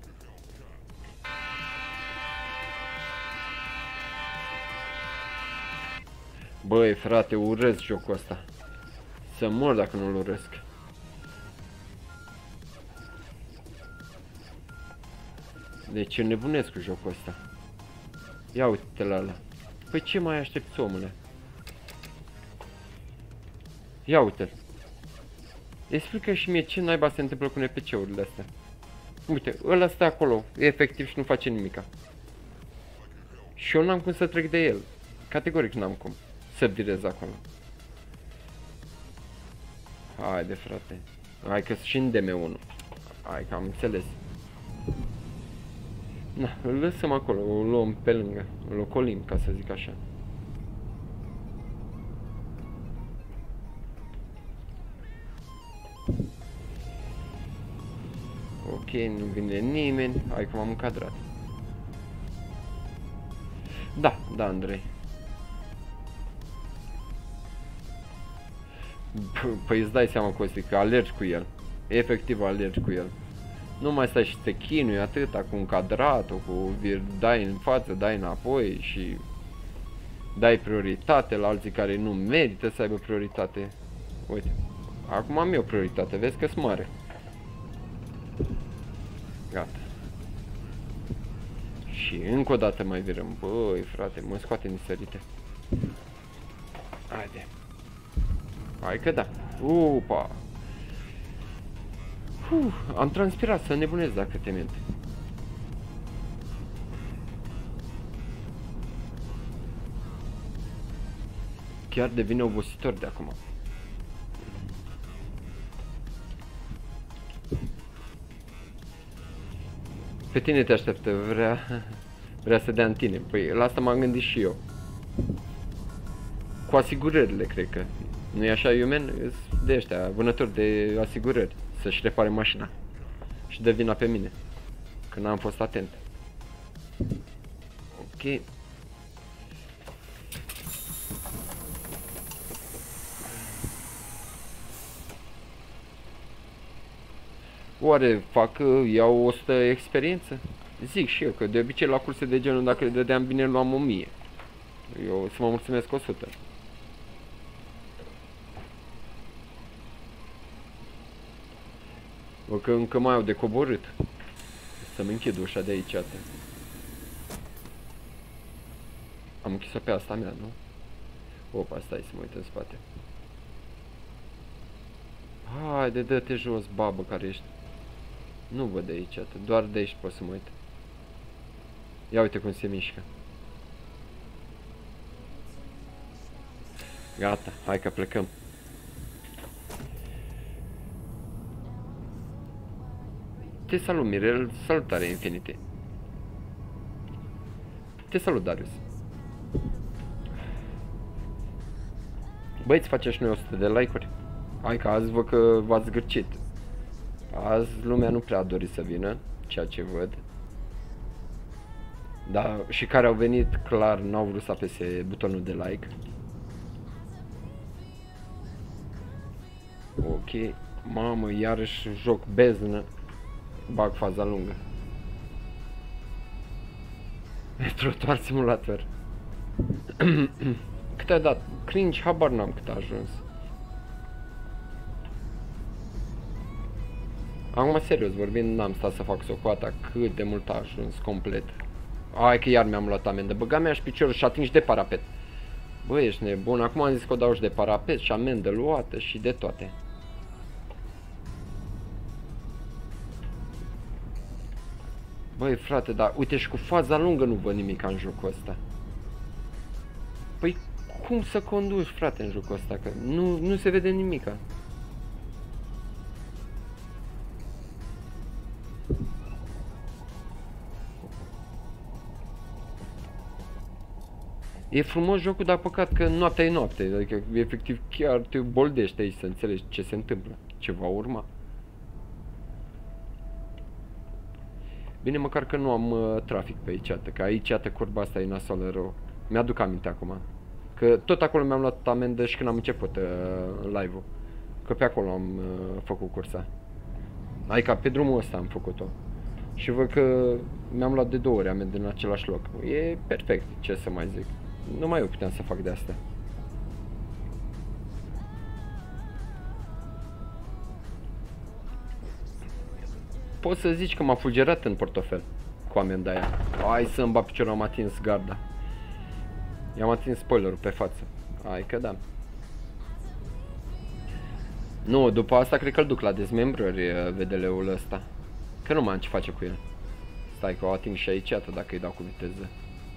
Băi, frate, urăsc jocul ăsta. Să mor dacă nu-l urăsc. Deci e nebunesc cu jocul ăsta. Ia uite-te la ăla. Păi ce mai aștepți, omule? Ia uite-l. Explică și mie ce naiba se întâmplă cu N P C-urile astea. Uite, ăla stă acolo, efectiv, și nu face nimica. Și eu n-am cum să trec de el. Categoric n-am cum să virez acolo. Haide, frate. Hai că și în D M unu. Hai că am înțeles. Na, îl lăsăm acolo, o luăm pe lângă. Îl ocolim, ca să zic așa. Ok, nu vine nimeni. Hai că m-am încadrat. Da, da, Andrei. Păi îți dai seama, Costi, că alergi cu el. Efectiv alergi cu el. Nu mai stai și te chinui atâta cu încadratul, cu vir, dai în față, dai înapoi și dai prioritate la alții care nu merită să aibă prioritate. Uite, acum am eu prioritate, vezi că sunt mare. Gata. Și încă o dată mai virăm. Băi, frate, mă scoate nisărite. Haide. Hai că da. Upa. Uf, am transpirat să nebunesc dacă te mint. Chiar devine obositor de acum. Pe tine te așteptă, vrea, vrea să dea în tine. Păi la asta m-am gândit și eu. Cu asigurările, cred că. Nu-i așa, Iumen? De ăștia, vânători de asigurări. Să-și repare mașina. Și dă vina pe mine. Că n-am fost atent. Ok. Oare fac, iau o sută experiență? Zic și eu că de obicei la curse de genul, dacă le dădeam bine, luam o mie. Eu să mă mulțumesc o sută. Bă, că încă mai au de coborât. Să-mi închid ușa de aici, atât. Am închis-o pe asta mea, nu? Opa, stai să mă uit în spate. Haide, dă-te jos, babă, care ești. Nu văd de aici, atât. Doar de aici pot să mă uit. Ia uite cum se mișcă. Gata, hai că plecăm. Te salut, Mirel, salutare infinite. Te salut, Darius. Băieți, facem și noi o sută de like-uri. Hai că azi văd că v-ați gârcit. Azi lumea nu prea a dorit să vină, ceea ce văd. Dar și care au venit, clar, n-au vrut să apese butonul de like. Ok, mamă, iarăși joc beznă. bag faza lungă. Trotuar simulator. Cât ai dat? Cringe, habar n-am cât a ajuns. Acum, serios vorbind, n-am stat să fac socoata cât de mult a ajuns complet. Ai că iar mi-am luat amendă. Băga mea și piciorul și atingi de parapet. Băi, ești nebun. Acum am zis că o dau și de parapet și amendă luată și de toate. Băi, frate, dar uite și cu faza lungă nu văd nimic în jocul ăsta. Păi, cum să conduci, frate, în jocul ăsta? Că nu, nu se vede nimica. E frumos jocul, dar păcat că noaptea e noapte. Adică, efectiv, chiar te boldești aici să înțelegi ce se întâmplă. Ce va urma. Bine, măcar că nu am uh, trafic pe aici, că aici, iată, curba asta e nasoală rău. Mi-aduc aminte acum. Că tot acolo mi-am luat amendă și când am început uh, live-ul. Că pe acolo am uh, făcut cursa. Adică pe drumul ăsta am făcut-o. Și văd că mi-am luat de două ori amendă în același loc. E perfect, ce să mai zic. Numai eu puteam să fac de asta. Poți să zici că m-a fulgerat în portofel cu amenda aia. Hai să-mi bat piciorul, am atins garda. I-am atins spoilerul pe față. Hai că da. Nu, după asta cred că îl duc la dezmembrări V D L-ul ăsta. Că nu mai am ce face cu el. Stai că o ating și aici, atât dacă îi dau cu viteză.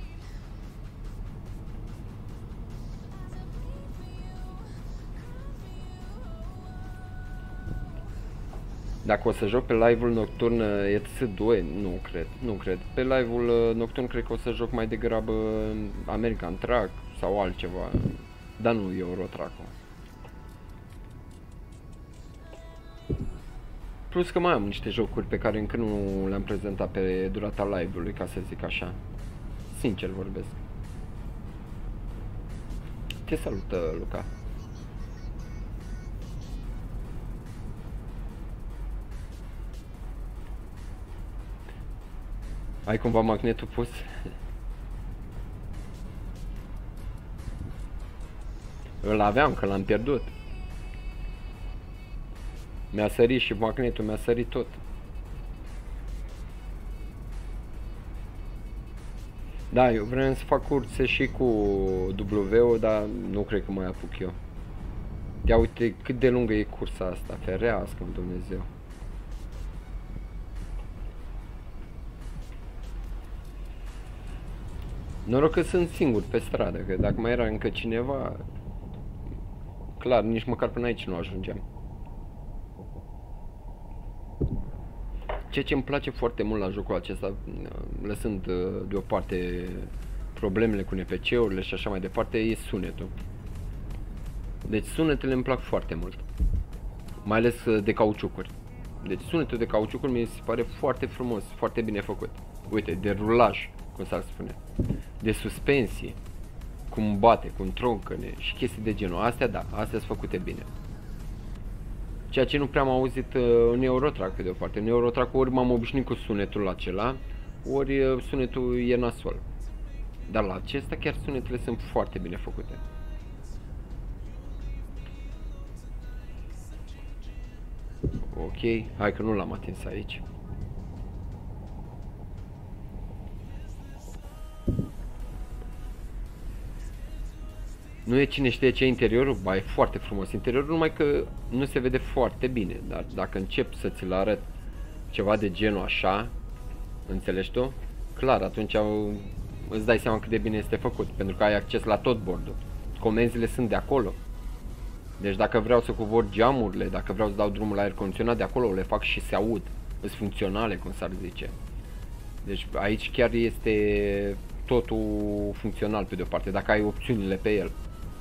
Dacă o să joc pe live-ul nocturn E T S doi, nu cred, nu cred. Pe live-ul nocturn cred că o să joc mai degrabă American Truck sau altceva, dar nu Euro Truck-ul. Plus că mai am niște jocuri pe care încă nu le-am prezentat pe durata live-ului, ca să zic așa. Sincer vorbesc. Te salută, Luca. Ai cumva magnetul pus? Îl aveam, că l-am pierdut. Mi-a sărit și magnetul, mi-a sărit tot. Da, eu vreau să fac curse și cu W-ul, dar nu cred că mai apuc eu. Ia uite cât de lungă e cursa asta, ferească-mi Dumnezeu. Noroc că sunt singur pe stradă, că dacă mai era încă cineva, clar, nici măcar până aici nu ajungeam. Ceea ce îmi place foarte mult la jocul acesta, lăsând deoparte problemele cu N P C-urile și așa mai departe, e sunetul. Deci sunetele îmi plac foarte mult. Mai ales de cauciucuri. Deci sunetul de cauciucuri mi se pare foarte frumos, foarte bine făcut. Uite, de rulaj, cum s-ar spune. De suspensie. Cum bate, cum troncăne și chestii de genul. Astea da, astea sunt făcute bine. Ceea ce nu prea am auzit uh, în Euro Truck pe de o parte. În Euro Truck ori m-am obișnuit cu sunetul acela, ori uh, sunetul e nasol. Dar la acesta chiar sunetele sunt foarte bine făcute. Ok, hai că nu l-am atins aici. Nu e cine știe ce interiorul, ba, e foarte frumos interiorul, numai că nu se vede foarte bine. Dar dacă încep să ți-l arăt ceva de genul așa, înțelegi tu? Clar, atunci îți dai seama cât de bine este făcut, pentru că ai acces la tot bordul. Comenzile sunt de acolo. Deci dacă vreau să covor geamurile, dacă vreau să dau drumul la aer condiționat, de acolo le fac și se aud. Sunt funcționale, cum s-ar zice. Deci aici chiar este totul funcțional pe de o parte, dacă ai opțiunile pe el.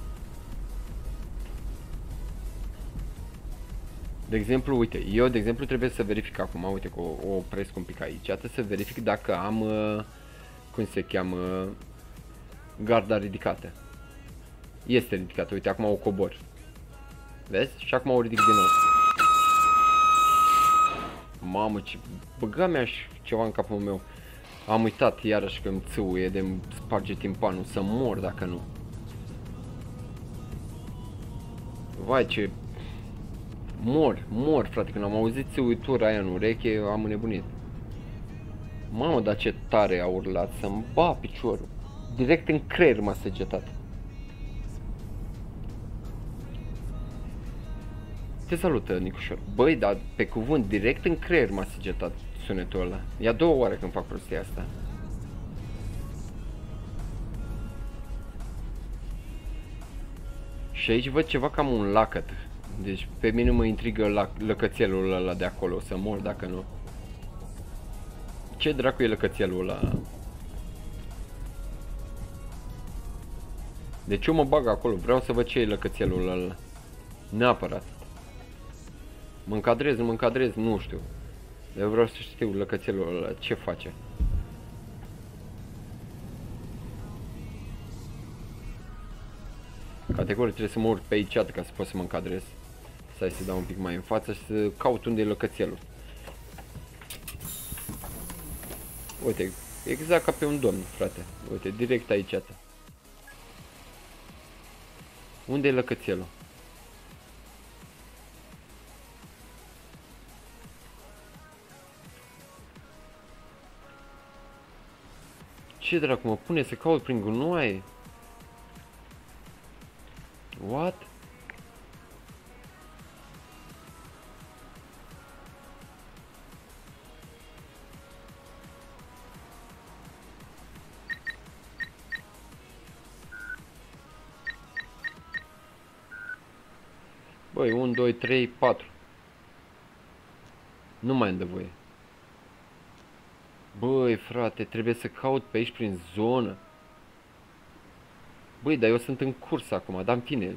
De exemplu, uite, eu de exemplu trebuie să verific acum, uite că o, o opresc un pic aici, trebuie să verific dacă am, cum se cheamă, garda ridicată. Este ridicată, uite, acum o cobor. Vezi? Și acum o ridic din nou. Mamă, ce băga mea și ceva în capul meu. Am uitat iarăși că îmi țâuie de sparge timpanul, să mor dacă nu. Vai ce... Mor, mor frate, când am auzit țâuitura aia în ureche, am înnebunit. Mamă, dar ce tare a urlat, să-mi ba piciorul. Direct în creier m-a săgetat. Te salută, Nicușor. Băi, dar pe cuvânt, direct în creier m-a săgetat sunetul ăla. E a doua oară când fac prostia asta. Și aici văd ceva cam un lacăt. Deci pe mine mă intrigă la lăcățelul ăla de acolo, o să mor dacă nu. Ce dracu e lăcățelul ăla? Deci eu mă bag acolo, vreau să văd ce e lăcățelul ăla. Neapărat. Mă încadrez, nu mă încadrez, nu știu. Eu vreau să știu lăcățelul ăla, ce face. Categoric trebuie să mă urc pe aici ca să pot să mă încadrez. Stai să dau un pic mai în față și să caut unde e lăcățelul. Uite, exact ca pe un domn, frate. Uite, direct aici. Unde e lăcățelul? Ce dracu mă pune să caut prin gunoaie? What? Băi, unu, doi, trei, patru. Nu mai am de voie. Băi, frate, trebuie să caut pe aici prin zonă. Băi, dar eu sunt în curs acum, dar în fine.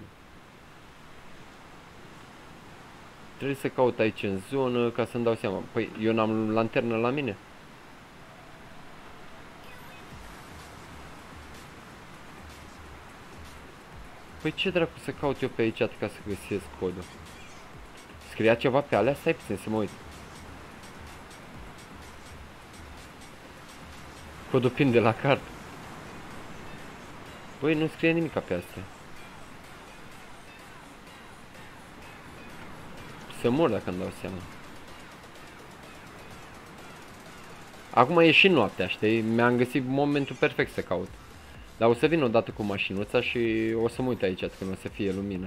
Trebuie să caut aici în zonă ca să-mi dau seama. Păi, eu n-am lanternă la mine. Păi ce dracu să caut eu pe aici ca să găsesc codul? Scria ceva pe alea? Stai puțin să mă uit. Codul pin de la card. Băi, nu scrie nimic pe astea. Să mor dacă îmi dau seama. Acum e și noaptea, știi? Mi-am găsit momentul perfect să caut. Dar o să vin odată cu mașinuța și o să mă uit aici când o să fie lumină.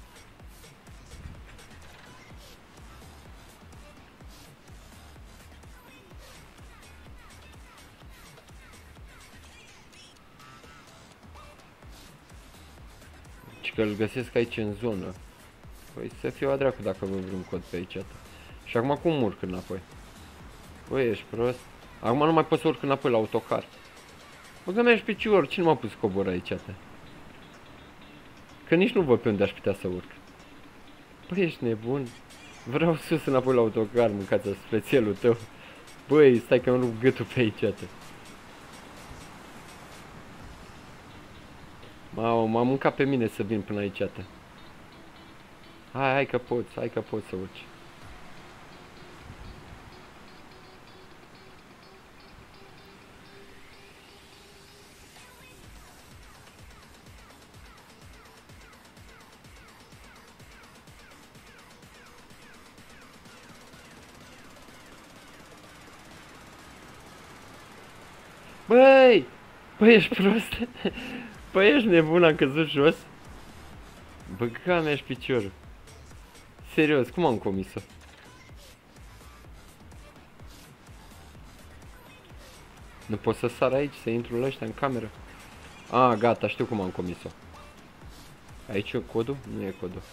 Și că îl găsesc aici în zonă. Păi să fiu a dracu dacă văd vreun cod pe aici. Și acum cum urc înapoi? Băi, ești prost? Acum nu mai pot să urc înapoi la autocar. Bă, că mi-aș picior, cine m-a pus să cobor aici? Că nici nu văd pe unde aș putea să urc. Băi, ești nebun? Vreau sus înapoi la autocar, mâncați frățelul tău. Băi, stai că îmi rup gâtul pe aici. M-a m-a mâncat pe mine să vin până aici. Hai, hai că poți, hai că poți să urci. Băi! Băi, ești prost? Băi, ești nebun, am căzut jos? Băga mea-și piciorul. Serios, cum am comis-o? Nu pot să sar aici, să intru la ăștia în cameră? A, gata, știu cum am comis-o. Aici e codul? Nu e codul.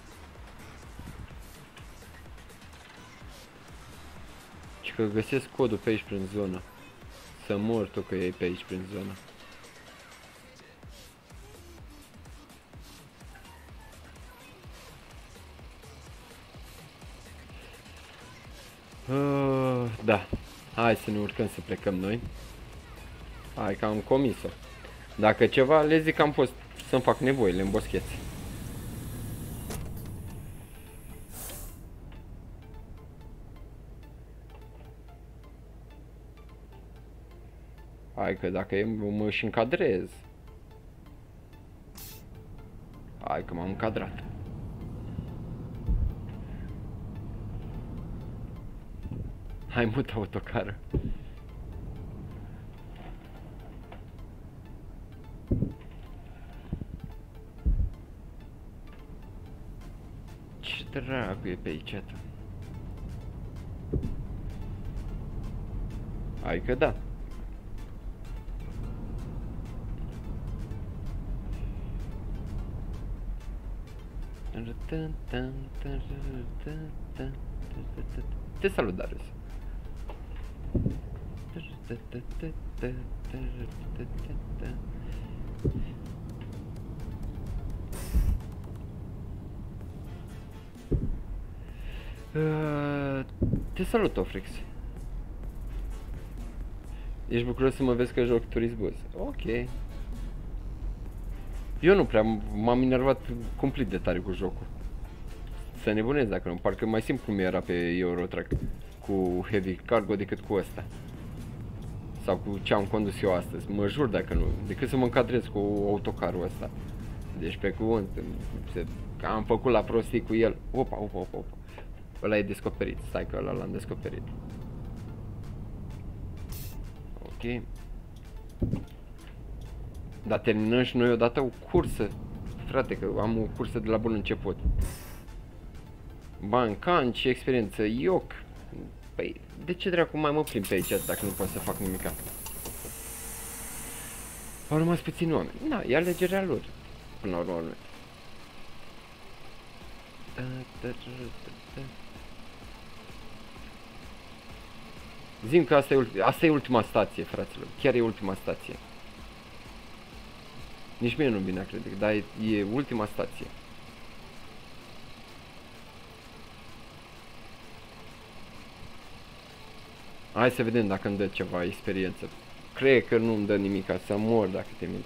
Și că găsesc codul pe aici prin zonă. Să mor tu că e pe aici prin zonă. Uh, da. Hai să ne urcăm să plecăm noi. Hai că am comis-o. Dacă ceva, le zic că am fost să-mi fac nevoile în boscheți. Hai că dacă e, mă și încadrez. Hai că m-am încadrat. Hai mut autocară. Ce dracu e pe aici? Hai că da. Te salut, Darius. Uh, te salut, Ofrix. Ești bucuros să mă vezi că joc Tourist Bus. Ok. Eu nu prea, m-am enervat complet de tare cu jocul. Să nebunez dacă nu, parcă mai simplu cum era pe Eurotrack cu Heavy Cargo decât cu ăsta. Sau cu ce am condus eu astăzi, mă jur dacă nu, decât să mă încadrez cu autocarul ăsta. Deci pe cuvânt, am făcut la prostii cu el. Opa, opa, opa, opa. Ăla e descoperit, stai că ăla l-am descoperit. Ok. Dar terminăm și noi odată o cursă. Frate, că am o cursă de la bun început. Bancan, ce experiență, ioc. Păi, de ce dracu mai mă plimb pe aici dacă nu pot să fac nimica? Au rămas puțini oameni. Na, e alegerea lor. Până la urmă. Zim că asta e, asta e ultima stație, fraților. Chiar e ultima stație. Nici mie nu-mi vine a crede, dar e, e ultima stație. Hai să vedem dacă îmi dă ceva experiență. Cred că nu îmi dă nimic, ca să mor dacă te mint.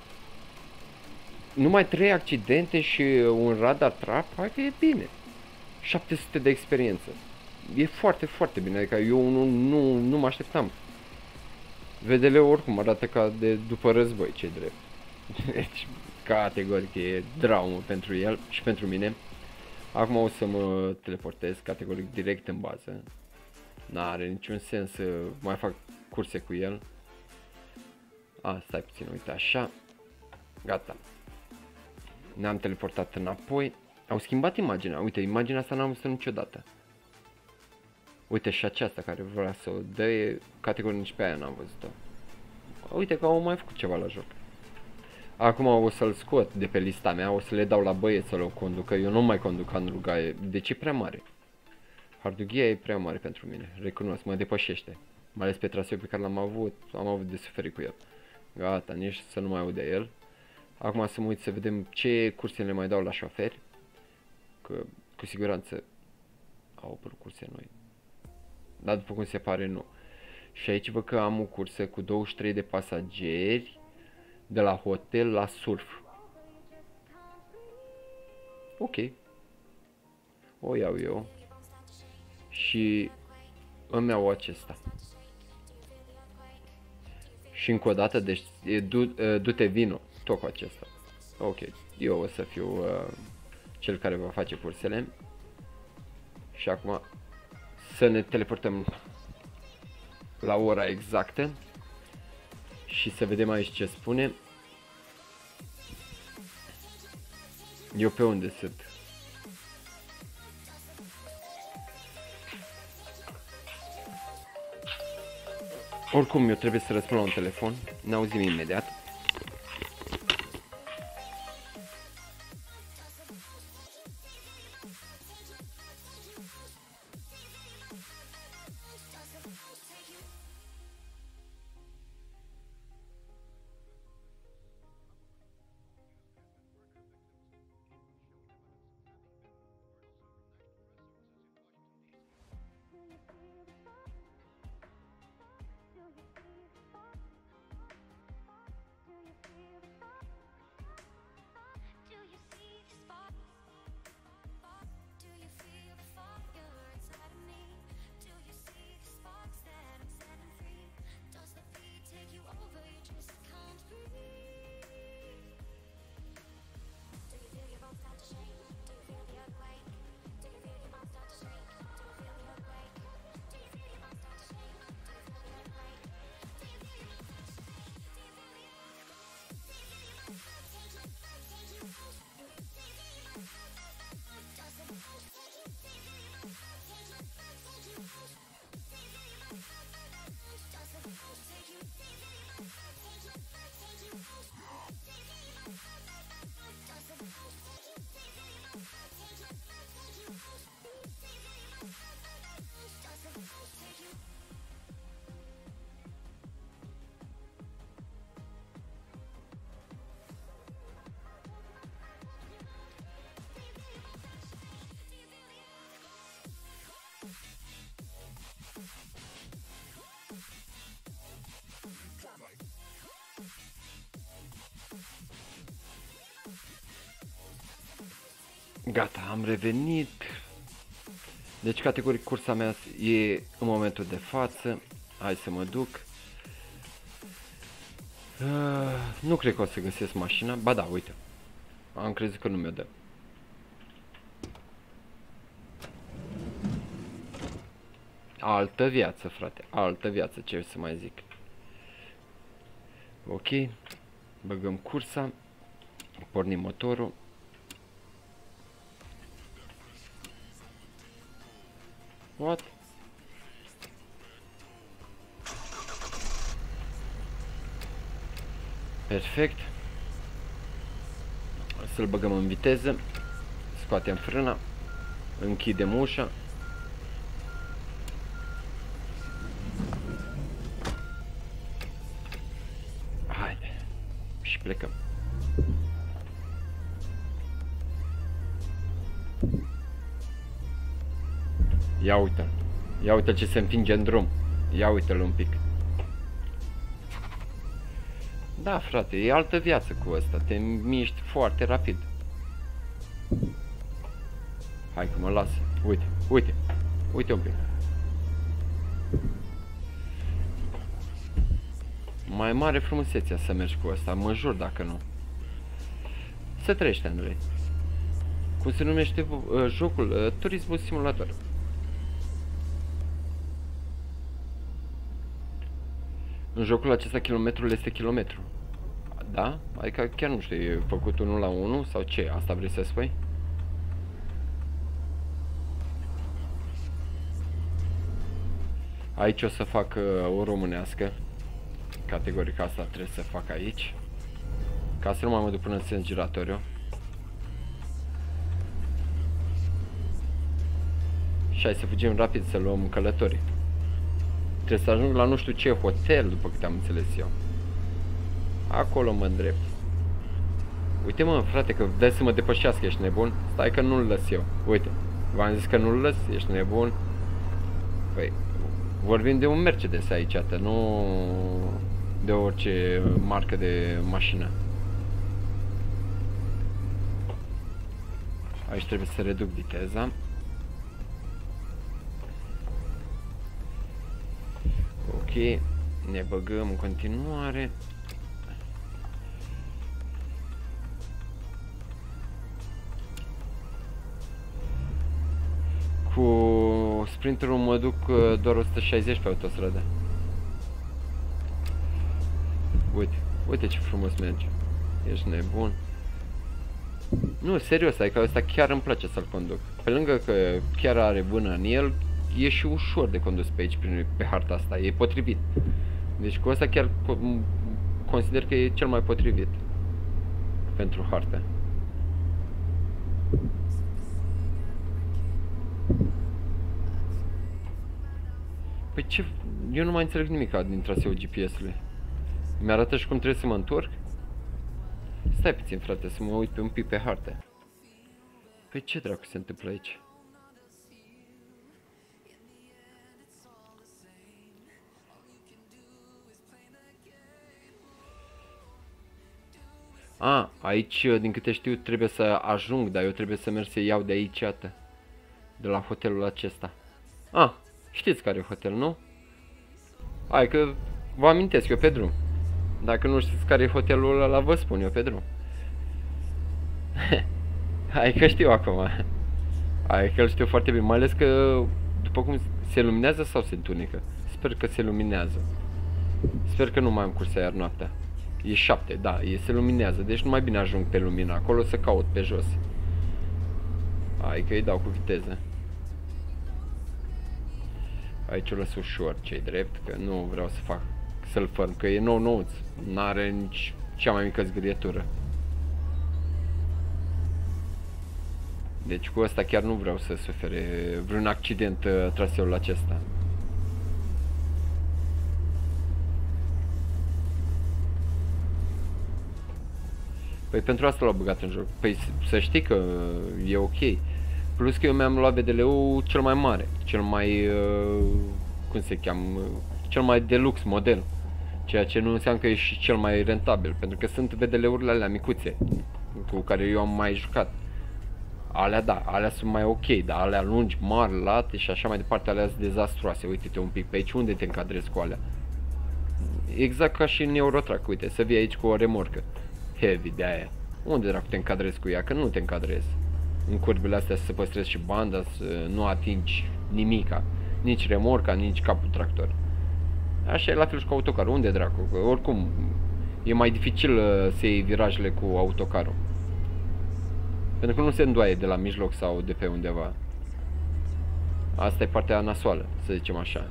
Numai trei accidente și un radar trap, hai că e bine. șapte sute de experiență. E foarte, foarte bine, adică eu nu, nu, nu mă așteptam. V D L oricum arată ca de după război, ce drept. Deci, categoric e dramă pentru el și pentru mine. Acum o să mă teleportez categoric direct în bază. N-are niciun sens să mai fac curse cu el. A, stai puțin, uite așa. Gata. Ne-am teleportat înapoi. Au schimbat imaginea. Uite, imaginea asta n-am văzut niciodată. Uite și aceasta care vrea să o dă, e categoric nici pe aia n-am văzut-o. Uite că au mai făcut ceva la joc. Acum o să-l scot de pe lista mea, o să le dau la băieți să-l o conducă. Eu nu mai conduc Andrugaie, deci e prea mare. Hardughia e prea mare pentru mine, recunosc, mă depășește. Mai ales pe traseul pe care l-am avut, am avut de suferit cu el. Gata, nici să nu mai aud de el. Acum să mă uit să vedem ce curse le mai dau la șoferi. Că cu siguranță au apărut curse noi. Dar după cum se pare nu. Și aici văd că am o cursă cu douăzeci și trei de pasageri. De la hotel la surf. Ok. O iau eu. Și îmi iau acesta. Și încă o dată, deci du-te vino tot cu acesta. Ok, eu o să fiu uh, cel care va face cursele. Și acum să ne teleportăm la ora exactă. Și să vedem aici ce spune. Eu pe unde sunt? Oricum, eu trebuie să răspund la un telefon. Ne auzim imediat. Gata, am revenit. Deci categoric cursa mea e în momentul de față. Hai să mă duc. Uh, nu cred că o să găsesc mașina. Ba da, uite. Am crezut că nu mi-o dă. Altă viață, frate. Altă viață, ce să mai zic. Ok. Băgăm cursa. Pornim motorul. What? Perfect. Să-l băgăm în viteză. Scoatem frâna. Închidem ușa. Haide. Și plecăm. Ia uite-l. Ia uite ce se împinge în drum. Ia uite-l un pic. Da, frate, e altă viață cu ăsta. Te miști foarte rapid. Hai că mă lasă. Uite, uite. Uite un pic. Mai mare frumusețea să mergi cu ăsta. Mă jur dacă nu. Să trăiești, Andrei. Cum se numește uh, jocul? Uh, Turism Bus Simulator. În jocul acesta kilometrul este kilometru. Da? Adică chiar nu știu, e făcut unul la unu sau ce? Asta vrei să spui? Aici o să fac uh, o românească. Categoric asta trebuie să fac aici. Ca să nu mai mă duc până în sens giratoriu. Și hai să fugim rapid să luăm călătorii. Trebuie să ajung la nu știu ce hotel, după câte am înțeles eu. Acolo mă îndrept. Uite mă, frate, că vrei să mă depășească, ești nebun? Stai că nu-l lăs eu. Uite, v-am zis că nu-l lăs, ești nebun? Păi, vorbim de un Mercedes aici, ată, nu de orice marcă de mașină. Aici trebuie să reduc viteza. Ok, ne băgăm în continuare. Cu sprinterul mă duc doar o sută șaizeci pe autostradă. Uite, uite ce frumos merge. Ești nebun. Nu, serios, adică ăsta chiar îmi place să-l conduc. Pe lângă că chiar are vână în el, e și ușor de condus pe aici, pe harta asta, e potrivit. Deci cu ăsta chiar consider că e cel mai potrivit pentru hartă. Păi ce? Eu nu mai înțeleg nimic din traseul G P S-ului. Mi-arată și cum trebuie să mă întorc? Stai puțin, frate, să mă uit pe un pic pe hartă. Păi ce dracu se întâmplă aici? A, aici, din câte știu, trebuie să ajung, dar eu trebuie să merg să iau de aici, iată. De la hotelul acesta. A, știți care e hotel, nu? Hai că vă amintesc eu pe drum. Dacă nu știți care e hotelul ăla, vă spun eu pe drum. Hai că știu acum. Hai că îl știu foarte bine, mai ales că după cum se luminează sau se întunecă. Sper că se luminează. Sper că nu mai am cursa iar noaptea. E șapte, da, e, se luminează, deci nu mai bine ajung pe lumină acolo să caut pe jos. Hai că îi dau cu viteză. Aici o lăs ușor, ce-i drept, că nu vreau să fac, să-l fărm, că e nou nouț, n-are nici cea mai mică zgârietură. Deci cu asta chiar nu vreau să sufere vreun accident uh, traseul acesta. Păi pentru asta l-au băgat în joc. Păi să știi că e ok. Plus că eu mi-am luat V D L-ul cel mai mare, cel mai, uh, cum se cheamă, cel mai deluxe model. Ceea ce nu înseamnă că e și cel mai rentabil, pentru că sunt V D L-urile alea micuțe, cu care eu am mai jucat. Alea da, alea sunt mai ok, dar alea lungi, mari, late și așa mai departe, alea sunt dezastroase. Uite-te un pic pe aici, unde te încadrezi cu alea? Exact ca și în Eurotrack, uite, să vii aici cu o remorcă heavy de aia. Unde dracu te încadrezi cu ea? Că nu te încadrezi. În curbile astea să păstrezi și banda, să nu atingi nimica. Nici remorca, nici capul tractor. Așa e la fel și cu autocarul. Unde dracu? Că oricum e mai dificil uh, să iei virajele cu autocarul. Pentru că nu se îndoaie de la mijloc sau de pe undeva. Asta e partea nasoală, să zicem așa.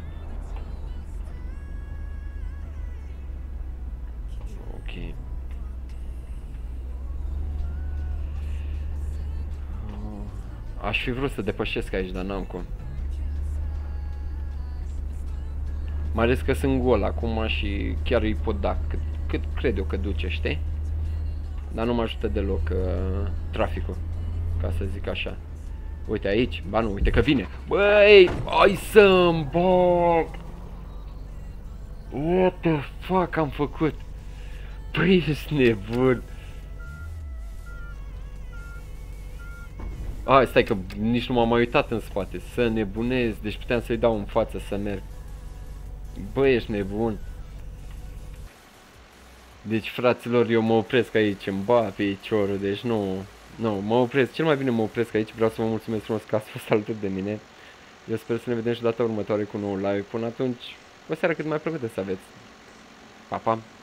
Ok. Aș fi vrut să depășesc aici, dar n-am cum. Mai ales că sunt gol acum și chiar îi pot da cât, cât cred eu că duce, știi? Dar nu mă ajută deloc uh, traficul, ca să zic așa. Uite aici, ba nu, uite că vine. Băi, hai să-mi bag! What the fuck am făcut? Băi, ești nebun! Hai, stai că nici nu m-am mai uitat în spate. Să nebunez, deci puteam să-i dau în față să merg. Băi, ești nebun. Deci, fraților, eu mă opresc aici, îmi ba piciorul, deci nu... Nu, mă opresc, cel mai bine mă opresc aici, vreau să vă mulțumesc frumos că ați fost alături de mine. Eu sper să ne vedem și data următoare cu un nou live. Până atunci, o seară cât mai plăcută să aveți. Pa, pa!